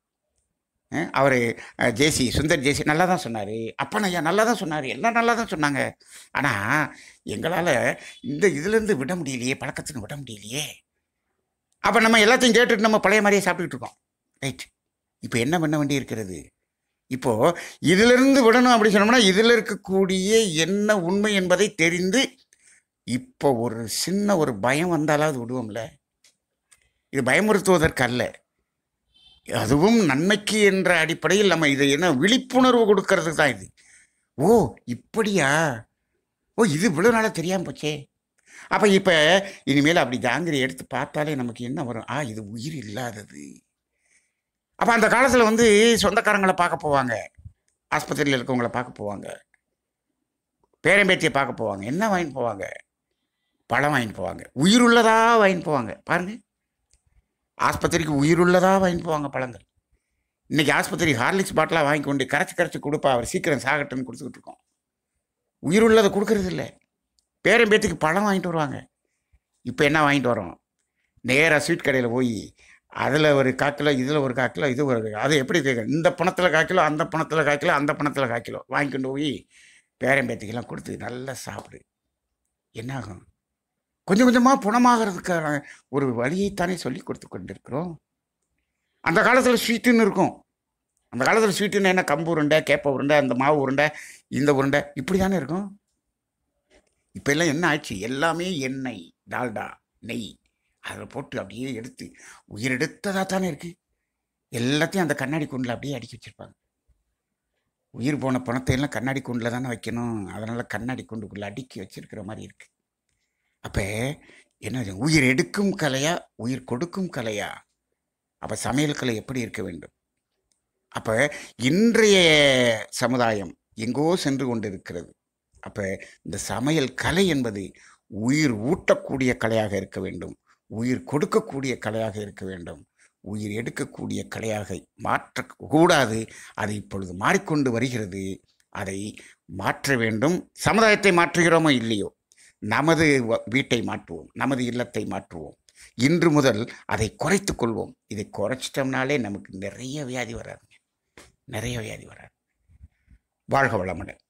அவர் ஜேசி சுந்தர் ஜேசி நல்லா தான் சொன்னார். அப்பன் ஐயா நல்லா தான் சொன்னார். எல்லாம் நல்லா தான் சொன்னாங்க. ஆனால் எங்களால் இந்த இதுலேருந்து விட முடியலையே, பழக்கத்துன்னு விட முடியலையே. அப்போ நம்ம எல்லாத்தையும் கேட்டுட்டு நம்ம பழைய மாதிரியே சாப்பிட்டுக்கிட்டு இருக்கோம். ரைட். இப்போ என்ன பண்ண வேண்டி இருக்கிறது? இப்போது இதிலிருந்து விடணும் அப்படி சொன்னோம்னா, இதில் இருக்கக்கூடிய என்ன உண்மை என்பதை தெரிந்து இப்போ ஒரு சின்ன ஒரு பயம் வந்தாலாவது விடுவோம்ல. இது பயமுறுத்துவதற்கு அல்ல, அதுவும் நன்மைக்கு என்ற அடிப்படையில் நம்ம இதை என்ன விழிப்புணர்வு கொடுக்கறதுக்கு தான் இது. ஓ இப்படியா, ஓ இது இவ்வளோ நாளாக தெரியாமல் போச்சே. அப்போ இப்போ இனிமேல் அப்படி ஜாங்கிரி எடுத்து பார்த்தாலே நமக்கு என்ன வரும்? ஆ இது உயிர் இல்லாதது. அப்போ அந்த காலத்தில் வந்து சொந்தக்காரங்களை பார்க்க போவாங்க, ஆஸ்பத்திரியில் இருக்கவங்கள பார்க்க போவாங்க, பேரம்பேத்தியை பார்க்க போவாங்க. என்ன வாங்கிட்டு போவாங்க? பழம் வாங்கிட்டு போவாங்க. உயிருள்ளதாக வாங்கிட்டு போவாங்க. பாருங்கள், ஆஸ்பத்திரிக்கு உயிருள்ளதாக வாங்கிட்டு போவாங்க பழங்கள். இன்றைக்கி ஆஸ்பத்திரி ஹார்லிக்ஸ் பாட்டிலாக வாங்கி கொண்டு கரைச்சி கரைச்சி கொடுப்பா, அவர் சீக்கிரம் சாகட்டுன்னு கொடுத்துக்கிட்டு இருக்கோம். உயிருள்ளதை கொடுக்கறது இல்லை. பேரம்பேத்துக்கு பழம் வாங்கிட்டு வருவாங்க. இப்போ என்ன வாங்கிட்டு வரோம்? நேராக ஸ்வீட் கடையில் போய் அதில் ஒரு கால் கிலோ, இதில் ஒரு கால் கிலோ, இது ஒரு அது எப்படி கேட்குறேன், இந்த பணத்தில் கால் கிலோ, அந்த பணத்தில் கால் கிலோ, அந்த பணத்தில் கால் கிலோ வாங்கிட்டு போய் பேரம்பேத்துக்கெல்லாம் கொடுத்து நல்லா சாப்பிடு. என்னாகும்? கொஞ்சம் கொஞ்சமாக புணமாகிறதுக்கான ஒரு வழியைத்தானே சொல்லி கொடுத்து கொண்டிருக்கிறோம். அந்த காலத்தில் ஸ்வீட்டுன்னு இருக்கும். அந்த காலத்தில் ஸ்வீட்டுன்னு என்ன, கம்பு உருண்டை, கேப்ப உருண்டை, அந்த மாவு உருண்டை, இந்த உருண்டை, இப்படி தானே இருக்கும். இப்போ எல்லாம் என்ன ஆச்சு? எல்லாமே எண்ணெய், டால்டா, நெய், அதில் போட்டு அப்படியே எடுத்து உயிரெடுத்ததாக தானே இருக்குது. எல்லாத்தையும் அந்த கண்ணாடி கூண்டில் அப்படியே அடுக்கி வச்சுருப்பாங்க. உயிர் போன பணத்தை எல்லாம் கண்ணாடி கூண்டில் தானே வைக்கணும். அதனால் கண்ணாடி கூண்டுக்குள்ளே அடுக்கி வச்சிருக்கிற மாதிரி இருக்குது. அப்போ என்னது, உயிர் எடுக்கும் கலையா உயிர் கொடுக்கும் கலையா? அப்போ சமையல் கலை எப்படி இருக்க வேண்டும்? அப்போ இன்றைய சமுதாயம் எங்கோ சென்று கொண்டு இருக்கிறது. அப்போ இந்த சமையல் கலை என்பது உயிர் ஊட்டக்கூடிய கலையாக இருக்க வேண்டும், உயிர் கொடுக்கக்கூடிய கலையாக இருக்க வேண்டும், உயிர் எடுக்கக்கூடிய கலையாக மாற்றக்கூடாது. அது இப்பொழுது மாறிக்கொண்டு வருகிறது. அதை மாற்ற வேண்டும். சமுதாயத்தை மாற்றுகிறோமோ இல்லையோ, நமது வீட்டை மாற்றுவோம், நமது இல்லத்தை மாற்றுவோம். இன்று முதல் அதை குறைத்து கொள்வோம். இதை குறைச்சிட்டோம்னாலே நமக்கு நிறைய வியாதி வராதுங்க, நிறைய வியாதி வராது. வாழ்க வளமுடன்.